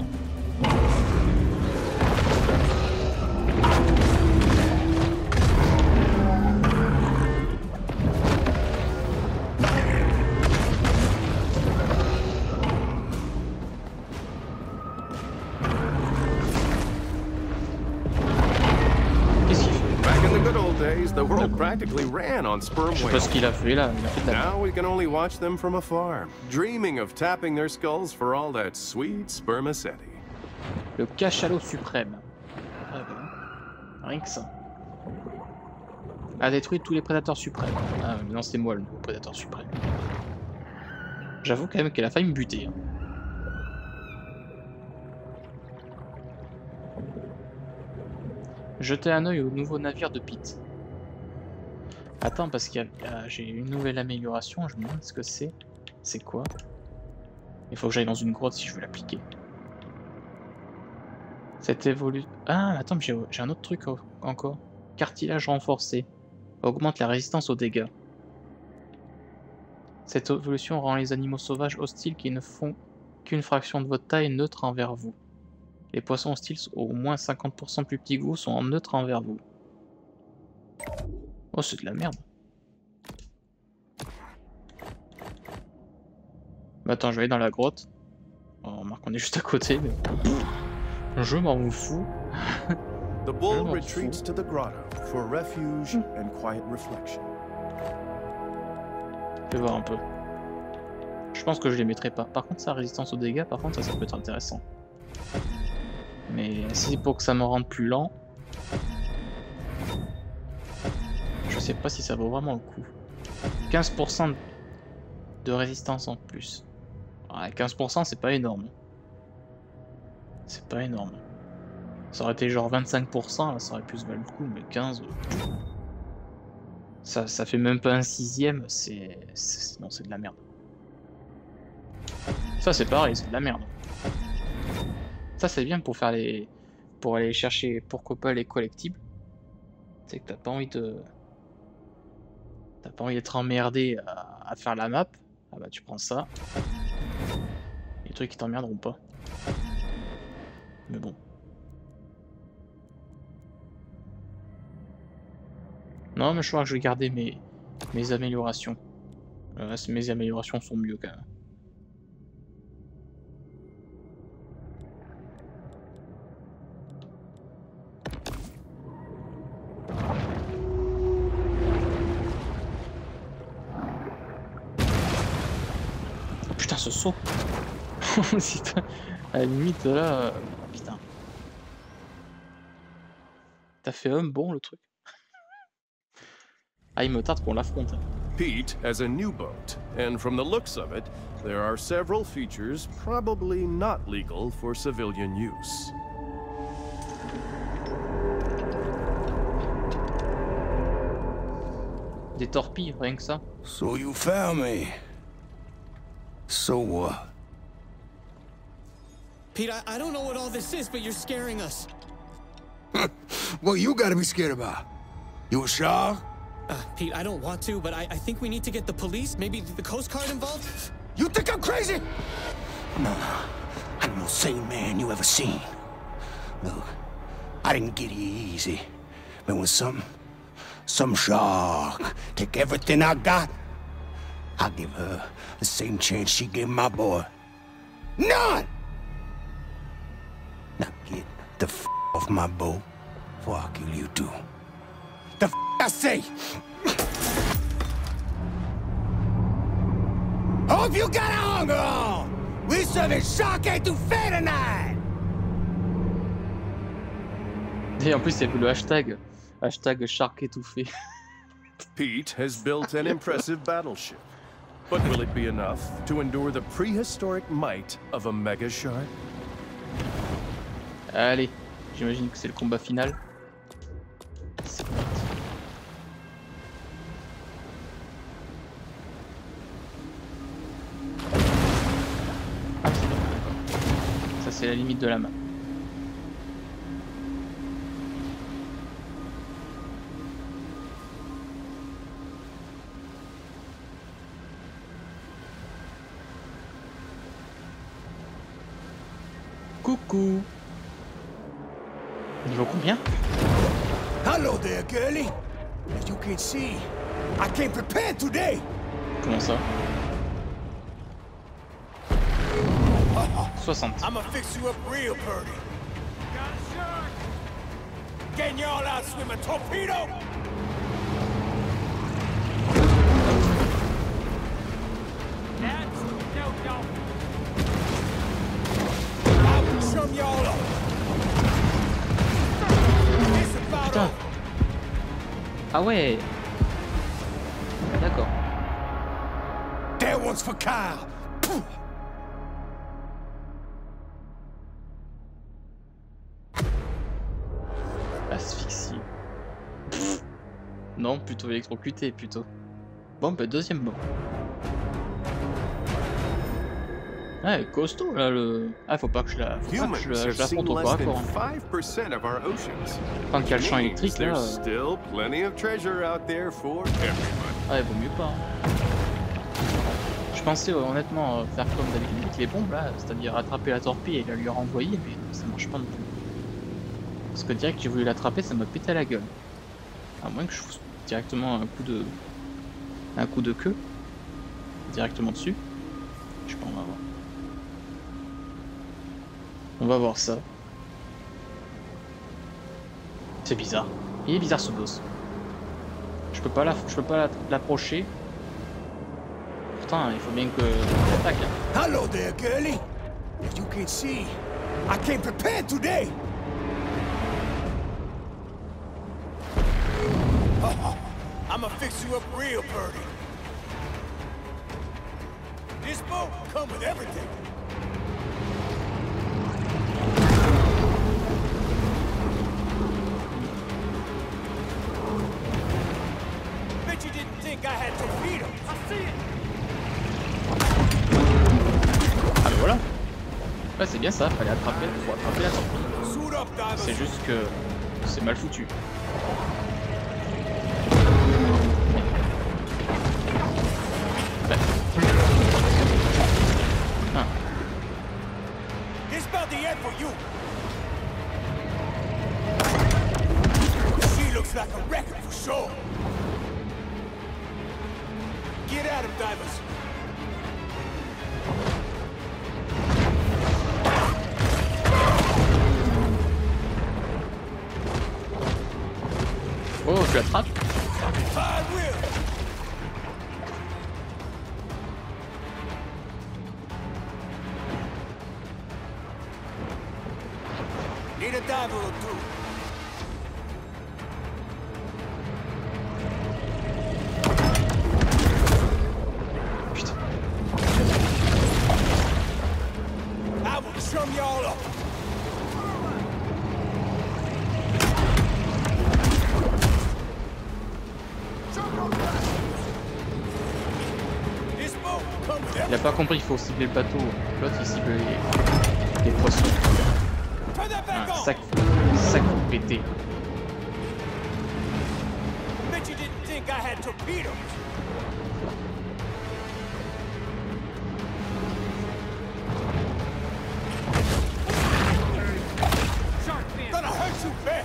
Qu'est-ce qu'il fait? Back in the good old days, the world practically ran on sperm Je sais pas ce whales. qu'il a fait là, il a fait de la... Now we can only watch them from afar, dreaming of tapping their skulls for all that sweet spermaceti. Le cachalot suprême. Ah ben, rien que ça. A détruit tous les prédateurs suprêmes. Ah mais non, c'est moi le prédateur suprême. J'avoue quand même qu'elle a failli me buter. Hein. Jetez un œil au nouveau navire de Pete. Attends, parce que j'ai une nouvelle amélioration, je me demande ce que c'est. C'est quoi? Il faut que j'aille dans une grotte si je veux l'appliquer. Cette évolution... Ah, attends, j'ai un autre truc encore. Cartilage renforcé. Augmente la résistance aux dégâts. Cette évolution rend les animaux sauvages hostiles qui ne font qu'une fraction de votre taille neutre envers vous. Les poissons hostiles au moins cinquante pour cent plus petits que vous sont en neutre envers vous. Oh, c'est de la merde. Bah, attends, je vais aller dans la grotte. Oh, remarque, on est juste à côté, mais... Je m'en fous. The bull retreats to the grotto for refuge and quiet reflection. Je vais voir un peu. Je pense que je les mettrai pas. Par contre, sa résistance aux dégâts, par contre, ça, ça peut être intéressant. Mais si c'est pour que ça me rende plus lent, je sais pas si ça vaut vraiment le coup. quinze pour cent de résistance en plus. Ouais, quinze pour cent c'est pas énorme. C'est pas énorme. Ça aurait été genre vingt-cinq pour cent, là, ça aurait pu se valoir le coup, mais quinze... Ça, ça fait même pas un sixième, c'est... Non, c'est de la merde. Ça c'est pareil, c'est de la merde. Ça c'est bien pour faire les... pour aller chercher, pourquoi pas, les collectibles. C'est que t'as pas envie de... T'as pas envie d'être emmerdé à... à faire la map. Ah bah tu prends ça. Les trucs qui t'emmerderont pas. Mais bon. Non, mais je crois que je vais garder mes, mes améliorations. Euh, mes améliorations sont mieux quand même. Oh, putain, ce saut. À la limite, là... Euh... Putain. T'as fait un bon, le truc. Ah, il me tarde qu'on l'affronte. Pete has a new boat, and from the looks of it, there are several features probably not legal for civilian use. Des torpilles, rien que ça. So you found me. So what? Pete, I, I don't know what all this is, but you're scaring us. What you gotta be scared about? You a shark? Uh, Pete, I don't want to, but I, I think we need to get the police, maybe the Coast Guard involved? You think I'm crazy? No, no. I'm the most sane man you ever seen. Look, I didn't get here easy. But when some... some shark take everything I got, I'll give her the same chance she gave my boy. None! Now get the f off my boat before I kill you too. The f I say! Hope you got a hunger on! We serving shark étouffé tonight! Et en plus, il y avait le hashtag. Hashtag shark étouffé. Pete has built an impressive battleship. But will it be enough to endure the prehistoric might of a mega shark? Allez, j'imagine que c'est le combat final. C'est parti. Ah, c'est bon, d'accord. Ça, c'est la limite de la map. Coucou. Niveau combien? Hello there, girlie. As you can see, I came prepared today. Comment ça? soixante. I'ma fix you up real pretty. Got a shark. Getting y'all out swim a torpedo. That's no go. I'll chum y'all up. It's about Putain. over. Ah ouais. D'accord. That one's for Kyle. Poof. Asphyxie. Pff. Non, plutôt électrocuté, plutôt. Bon, bah deuxième mort. Ah, costaud là le. Ah, faut pas que je la. Faut pas que je, la- je l'affronte au corps à corps. Hein. five percent of our oceans. Quand il y a le champ électrique là. There's euh, still plenty of treasure out there for everyone. Ah, il vaut mieux pas. Hein. Je pensais euh, honnêtement euh, faire comme d'habitude avec les bombes là, c'est-à-dire attraper la torpille et la lui renvoyer, mais ça marche pas non plus. Parce que direct j'ai voulu l'attraper, ça m'a pété à la gueule. À moins que je fasse directement un coup de. un coup de queue. Directement dessus. Je sais pas, on va voir. On va voir ça. C'est bizarre. Il est bizarre ce boss. Je peux pas la, je peux pas la- l'approcher. Pourtant, il faut bien que j'attaque. Hein. Hello there, girlie. As you can see, I came prepared today. I'ma fix you up real pretty. This boat come with everything. Bet you didn't think I had torpedoes. I see it. Ah ben voilà. Ouais, c'est bien ça, fallait attraper, faut attraper la torpille. Suit up, divers. C'est juste que c'est mal foutu. Ouais. Ah. This about the end for you. She looks like a record for sure. Get at him, divers. Oh, je l'attrape. Five wheel. Need a diver or two. Putain. I will chum y'all up. This boat come with Il a pas compris, il faut cibler le bateau. L'autre il cible les, les poissons. Turn that back Un on. sac, sac pété. Bet you didn't think I had torpedoes. Gonna hurt you bad.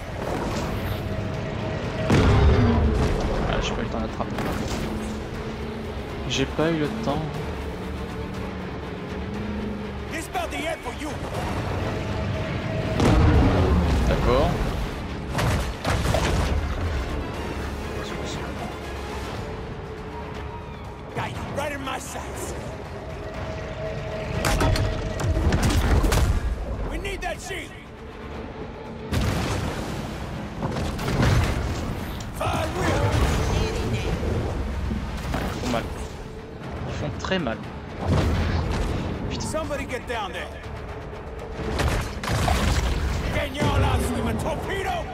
Ah, j'ai pas eu le temps d'attraper. J'ai pas eu le temps. This about the end for you. D'accord. Got you right in my sights. We need that sheet. Five wheel. Ils font mal. Ils font très mal. Somebody get down there. Getting y'all out swimming torpedo.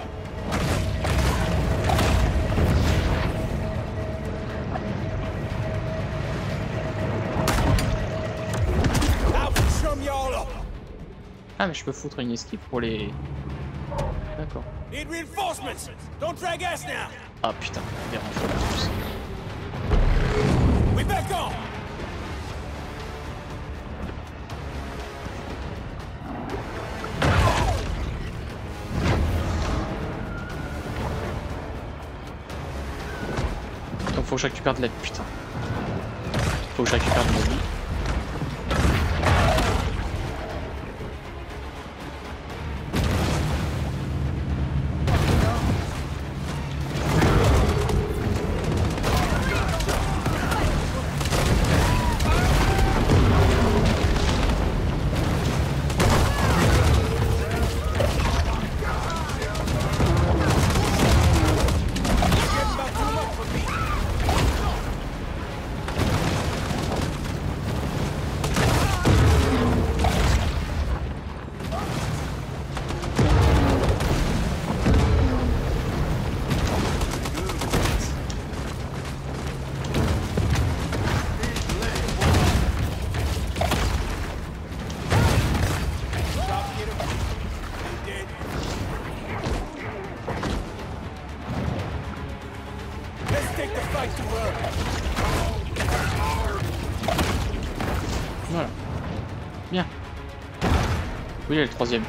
I will chum y'all up. Ah, mais je peux foutre une esquive pour les... D'accord. Need reinforcements. Don't drag us now. Ah putain, les renforts. We back on. Donc faut que je récupère de l'aide, putain. Faut que je récupère de la vie. Voilà. Bien. Oui, il y a le troisième.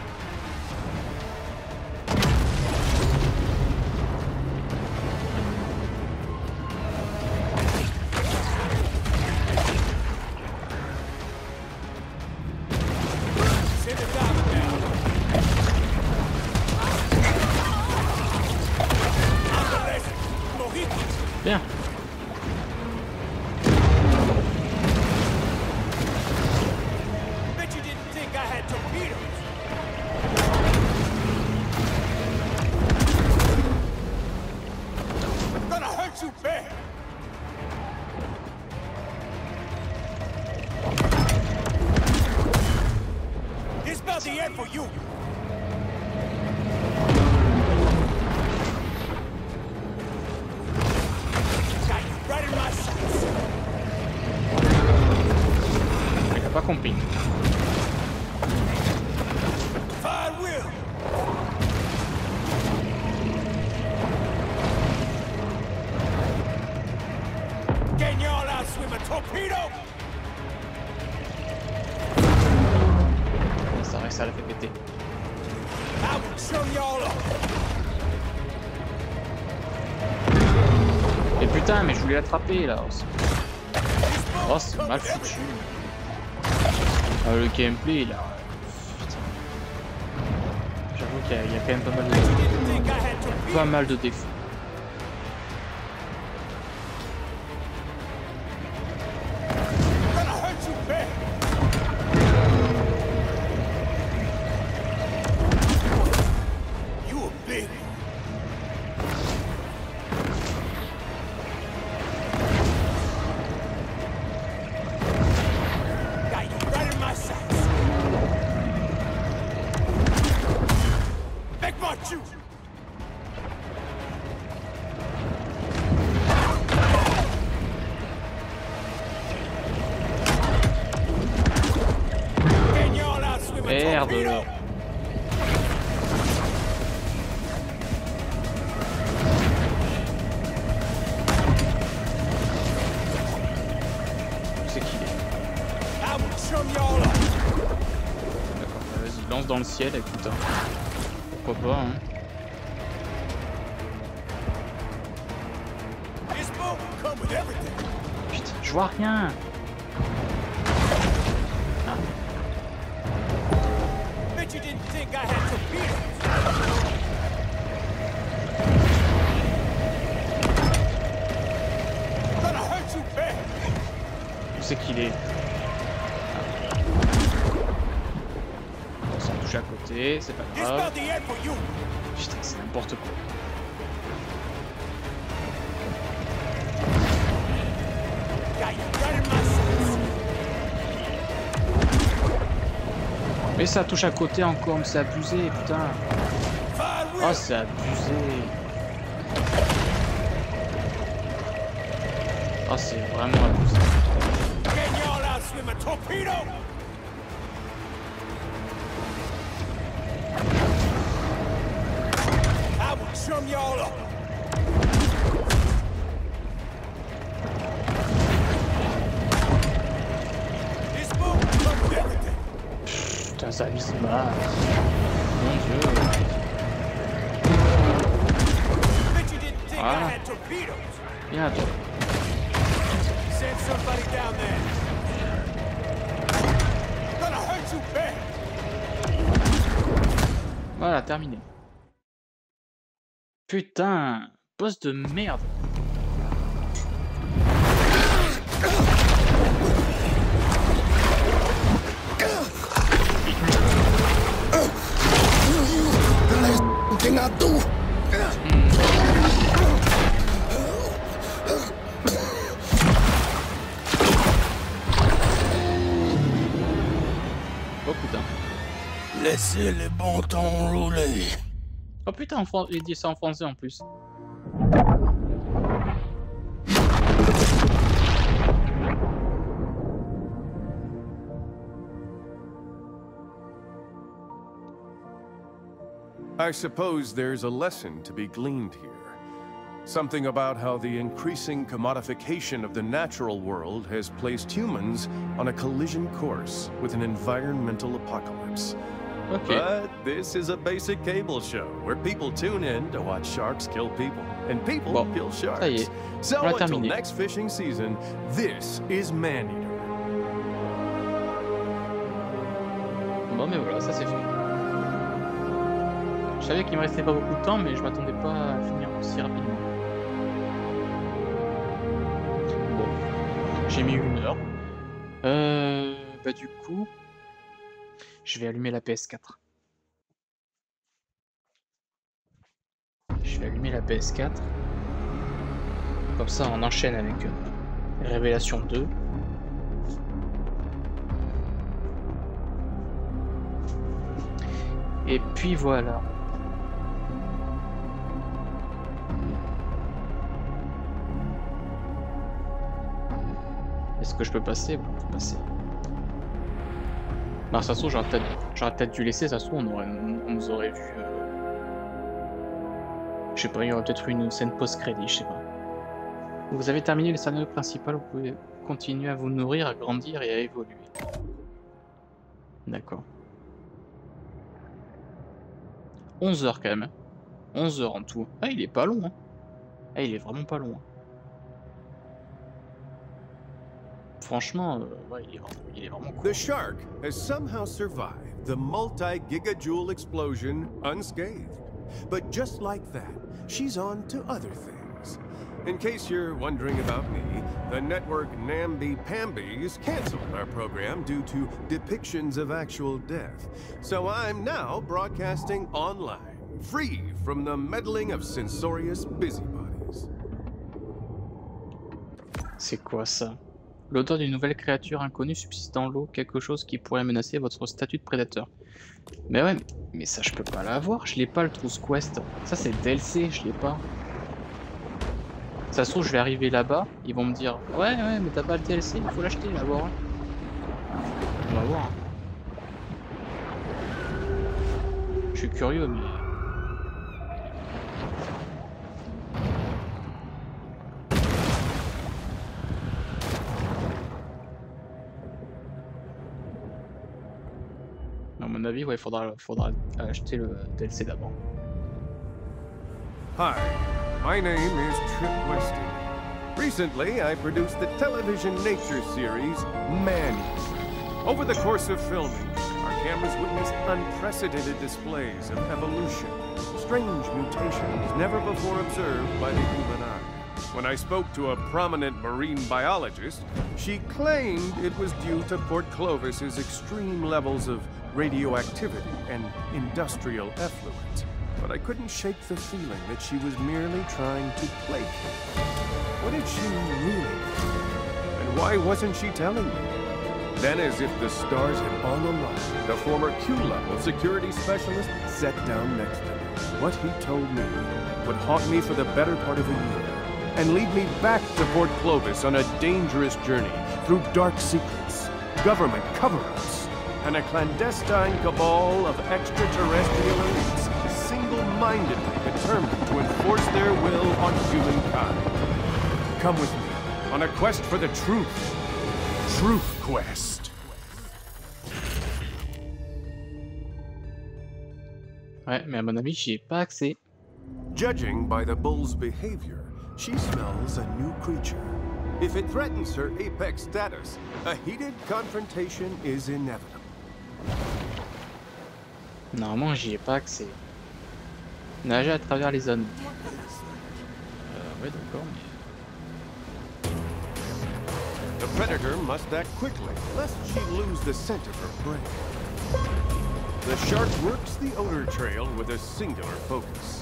Bien. Bet you didn't think I had torpedoes. Gonna hurt you bad. This about the end for you. Got you right in my sights. Il a pas compris. Five wheel. Getting y'all out swimming torpedo. Ça reste à la fait péter. I will chum y'all up. Mais putain, mais je voulais l'attraper là. Oh, c'est mal foutu. Ah, le gameplay là. Putain. J'avoue qu'il y, y a quand même pas mal de, pas mal de défauts. Merde. C'est qui? D'accord, vas-y, lance dans le ciel, écoute. Hein. Pourquoi pas, hein. Putain, je vois rien. Ah. You didn't think I had torpedoes. Gonna hurt you bad. Où c'est qu'il est? On s'en touche à côté, c'est pas grave. Putain, c'est n'importe quoi. Mais ça touche à côté encore, mais c'est abusé, putain. Oh, c'est abusé. Oh, c'est vraiment abusé. Putain, ça vise mal. Mon dieu. Voilà. Viens, toi. Voilà, terminé. Putain, boss de merde. Thing I do. Oh putain. Laissez les bons temps rouler. Oh putain, il dit ça en français en plus. I suppose there's a lesson to be gleaned here. Something about how the increasing commodification of the natural world has placed humans on a collision course with an environmental apocalypse. Okay. But this is a basic cable show where people tune in to watch sharks kill people, and people Bon, kill ça y sharks. est, So on l'a until terminé. next fishing season, this is Maneater. Bon, mais voilà, ça c'est fait. Je savais qu'il me restait pas beaucoup de temps, mais je m'attendais pas à finir aussi rapidement. Bon, j'ai mis une heure. Euh, bah du coup, je vais allumer la P S quatre. Je vais allumer la P S quatre. Comme ça, on enchaîne avec euh, Révélation deux. Et puis voilà. Est-ce que je peux passer? Ouais, on peut passer. Non, ça se trouve, j'aurais peut-être peut dû laisser, ça se trouve, on, aurait, on nous aurait vu. Euh... Je sais pas, il y aurait peut-être eu une scène post-crédit, je sais pas. Vous avez terminé le scénario principal, vous pouvez continuer à vous nourrir, à grandir et à évoluer. D'accord. onze heures quand même. onze heures en tout. Ah, il est pas long, hein. Ah, il est vraiment pas long. Hein. franchement, euh, ouais, il est, vraiment, il est vraiment cool. The shark has somehow survived the multi-gigajoule explosion unscathed. But just like that, she's on to other things. In case you're wondering about me, the network Namby-Pambies canceled our program due to depictions of actual death. So I'm now broadcasting online, free from the meddling of censorious busybodies. C'est quoi ça? L'odeur d'une nouvelle créature inconnue subsiste dans l'eau, quelque chose qui pourrait menacer votre statut de prédateur. Mais ouais, mais ça je peux pas l'avoir, je l'ai pas le Truth Quest. Ça c'est D L C, je l'ai pas. Ça se trouve je vais arriver là-bas, ils vont me dire ouais ouais mais t'as pas le D L C, il faut l'acheter d'abord. On va voir. Je suis curieux mais... À mon avis, ouais, faudra, faudra acheter le D L C d'abord. Hi, my name is Trip Westy. Recently, I produced the television nature series, Manny. Over the course of filming, our cameras witnessed unprecedented displays of evolution, strange mutations never before observed by the human eye. When I spoke to a prominent marine biologist, she claimed it was due to Port Clovis's extreme levels of radioactivity and industrial effluent. But I couldn't shake the feeling that she was merely trying to placate. What did she really mean? And why wasn't she telling me? Then, as if the stars had all aligned, the former Q-level security specialist sat down next to me. What he told me would haunt me for the better part of a year and lead me back to Port Clovis on a dangerous journey through dark secrets, government cover-ups, and a clandestine cabal of extraterrestrial elites single-mindedly determined to enforce their will on humankind. Come with me on a quest for the truth. Truth Quest. Ouais, mais à mon avis, j'y ai pas accès. Judging by the bull's behavior, she smells a new creature. If it threatens her apex status, a heated confrontation is inevitable. Normalement, j'y ai pas accès. Nager à travers les zones. Euh, ouais, d'accord, mais... The predator must act quickly, lest she lose the scent of her prey. The shark works the odor trail with a singular focus.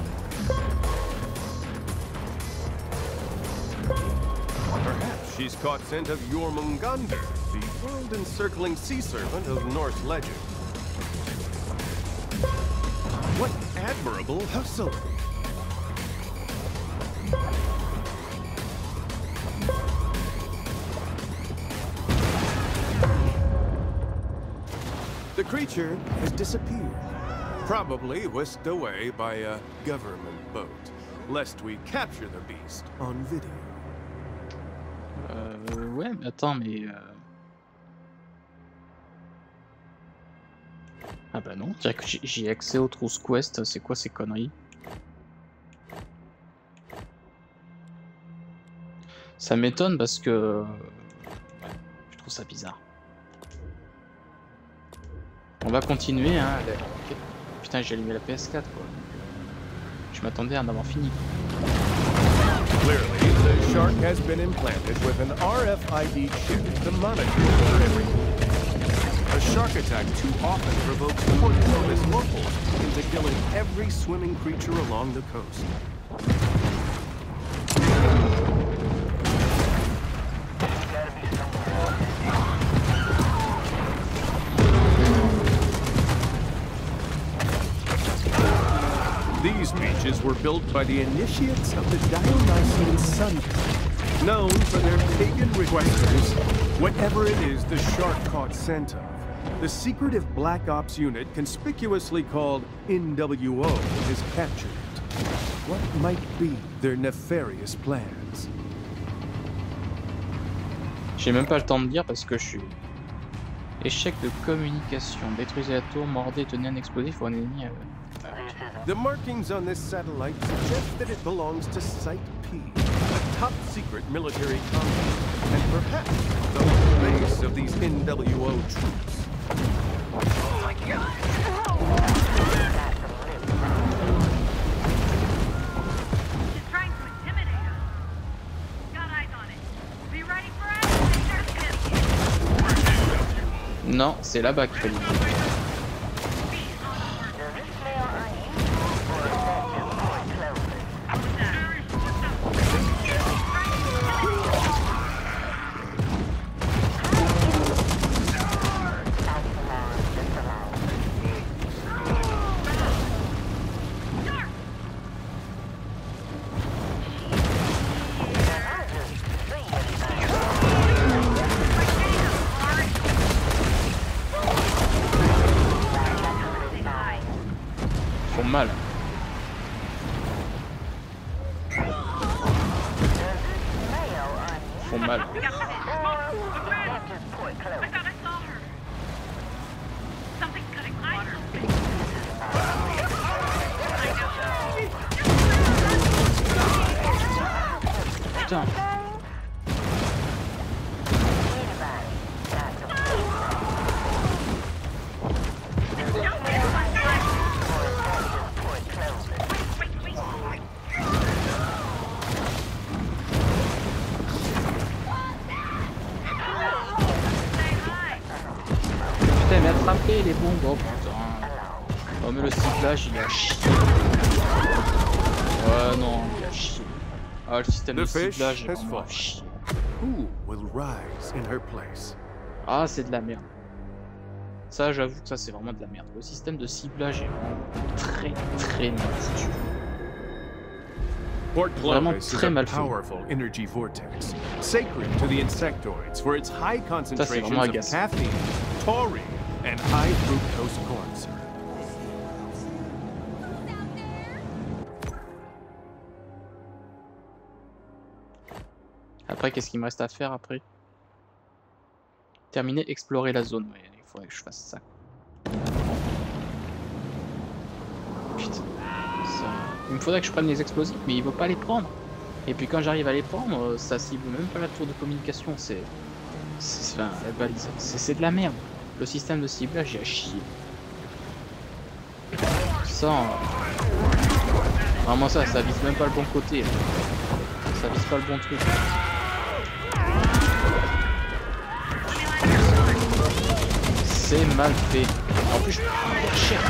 Perhaps she's caught scent of Jormungandr, the world-encircling sea serpent of Norse legend. What admirable hustle! The creature has disappeared, probably whisked away by a government boat, lest we capture the beast on video. Euh, ouais, mais attends, mais... Euh... Ah bah non, c'est que j'ai accès au Truth Quest, c'est quoi ces conneries? Ça m'étonne parce que... Je trouve ça bizarre. On va continuer, hein. La... Putain, j'ai allumé la P S quatre, quoi. Je m'attendais à en avoir fini. Clearly, the shark has been implanted with an R F I D chip to monitor her everything. A shark attack too often provokes Port Clovis locals into killing every swimming creature along the coast. These beaches were built by the initiates of the Dionysian Sun God, known for their pagan requesters, whatever it is the shark caught scent of. The secretive Black Ops unit, conspicuously called N W O, is captured. What might be their nefarious plans? J'ai même pas le temps de dire parce que je suis... Échec de communication. Détruisez la tour, mordez, tenez un explosif ou un ennemi... Euh... The markings on this satellite suggest that it belongs to Site P, a top secret military compound, and perhaps the home base of these N W O troops. Oh my God! She's trying to intimidate us. Got eyes on it. Be ready for it. Non, c'est là-bas qu'il faut le dire. Mal. Font mal. Putain. Mais attraper les bombes, oh putain. Oh mais le ciblage il a chier. Ouais non, il a chier. Ah le système de ciblage il a chier. Who will rise in her place? Ah c'est de la merde. Ça j'avoue que ça c'est vraiment de la merde. Le système de ciblage est vraiment très très mal foutu. Vraiment très mal fait. Energy vortex, sacred to the insectoids for its high concentrations of caffeine, taurine, and high fructose corn syrup. Après, qu'est-ce qu'il me reste à faire après? Terminer, explorer la zone. Ouais, il faudrait que je fasse ça. Putain. Ça... Il me faudrait que je prenne les explosifs, mais il veut pas les prendre. Et puis quand j'arrive à les prendre, ça cible même pas la tour de communication. C'est... C'est enfin, la balise. C'est de la merde. Le système de ciblage, il a chier. Ça... Vraiment ça, ça vise même pas le bon côté. Ça vise pas le bon truc. C'est mal fait. En plus, je prends cher.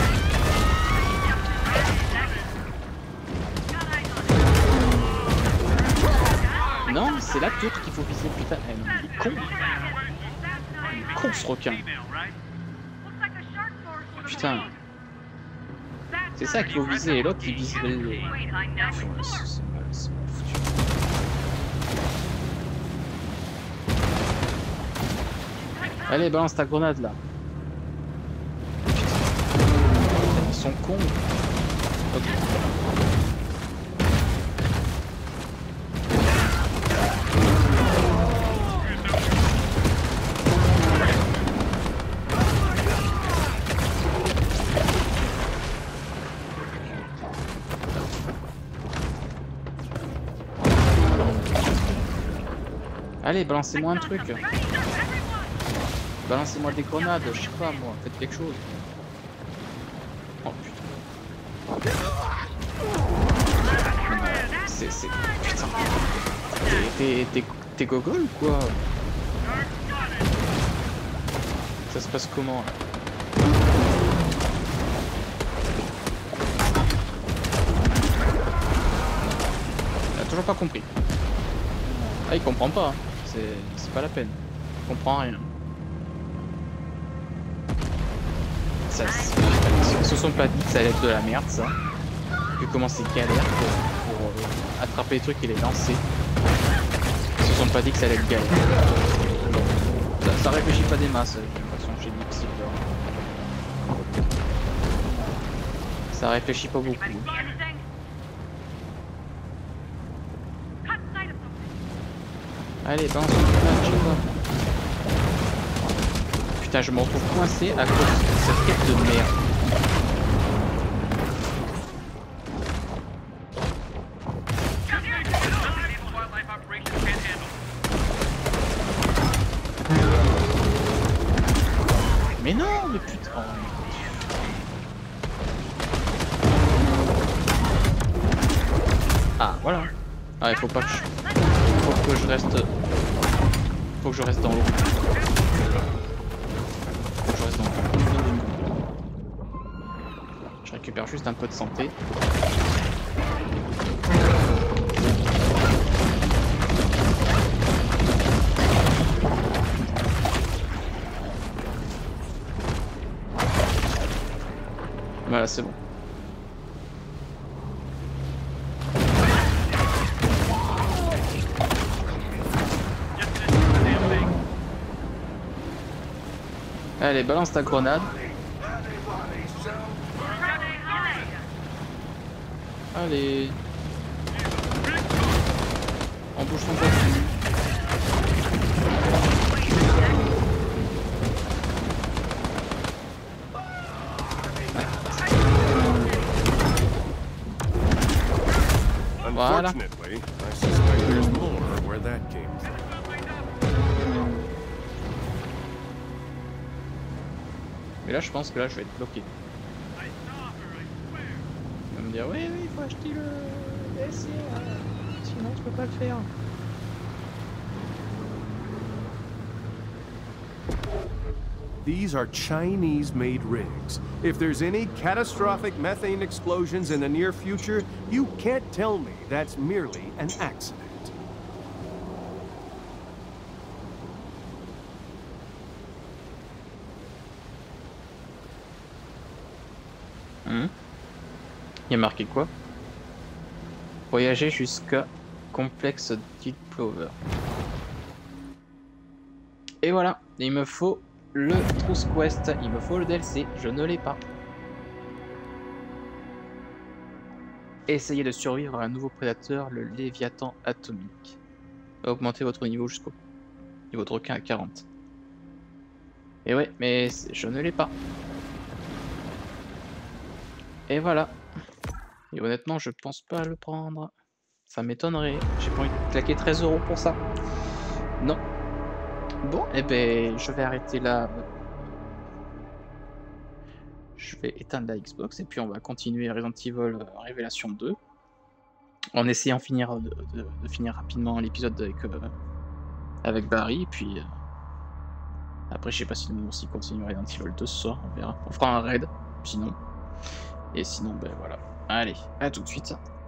Non, c'est la tour qu'il faut viser, putain. Il est con. Il est con ce requin. Putain. C'est ça qu'il faut viser, et l'autre il vise les... C'est mal, c'est mal foutu. Allez, balance ta grenade là. Putain. Ils sont cons. Ok. Allez, balancez-moi un truc. Balancez-moi des grenades, je sais pas moi, faites quelque chose. Oh putain. C'est... c'est... Putain. T'es gogol ou quoi? Ça se passe comment là? Il a toujours pas compris. Ah, il comprend pas. C'est pas la peine. Il comprend rien. Ça, ils se sont pas dit que ça allait être de la merde ça. Vu comment c'est galère pour, pour euh, attraper les trucs et les lancer. Ils se sont pas dit que ça allait être galère. Ça, ça réfléchit pas des masses, j'ai l'impression chez Nipsey. Ça réfléchit pas beaucoup. Allez, balance une grenade, je sais pas. Putain, je me retrouve coincé à cause de cette quête de merde. Non, mais putain. Oh, ah, voilà. Ah, il faut pas que je... Faut que je reste... Faut que je reste dans l'eau. Faut que je reste dans l'eau. Je récupère juste un peu de santé. Voilà, c'est bon. Allez, balance ta grenade. Allez. On bouge son dessus. Voilà. Unfortunately, I suspect there's more where that came from. Mais là, je pense que là, je vais être bloqué. Il va me dire, oui, oui, il faut acheter le D L C, sinon tu peux pas le faire. These are Chinese-made rigs. If there's any catastrophic methane explosions in the near future, you can't tell me that's merely an accident. Hum. Il y a marqué quoi? Voyager jusqu'à Complexe Deep Plover. Et voilà, il me faut le Truce Quest, il me faut le D L C, je ne l'ai pas. Essayez de survivre à un nouveau prédateur, le Léviathan atomique. Augmentez votre niveau jusqu'au niveau de requin à quarante. Et ouais, mais je ne l'ai pas. Et voilà. Et honnêtement, je pense pas le prendre. Ça m'étonnerait. J'ai pas envie de claquer treize euros pour ça. Non. Bon, et eh ben, je vais arrêter là. Je vais éteindre la Xbox et puis on va continuer Resident Evil Révélation deux. En essayant de finir, de, de, de finir rapidement l'épisode avec, euh, avec Barry. Et puis euh, après, je sais pas si nous aussi continuer Resident Evil deux ce soir. On verra. On fera un raid. Sinon. Et sinon, ben voilà. Allez, à tout de suite.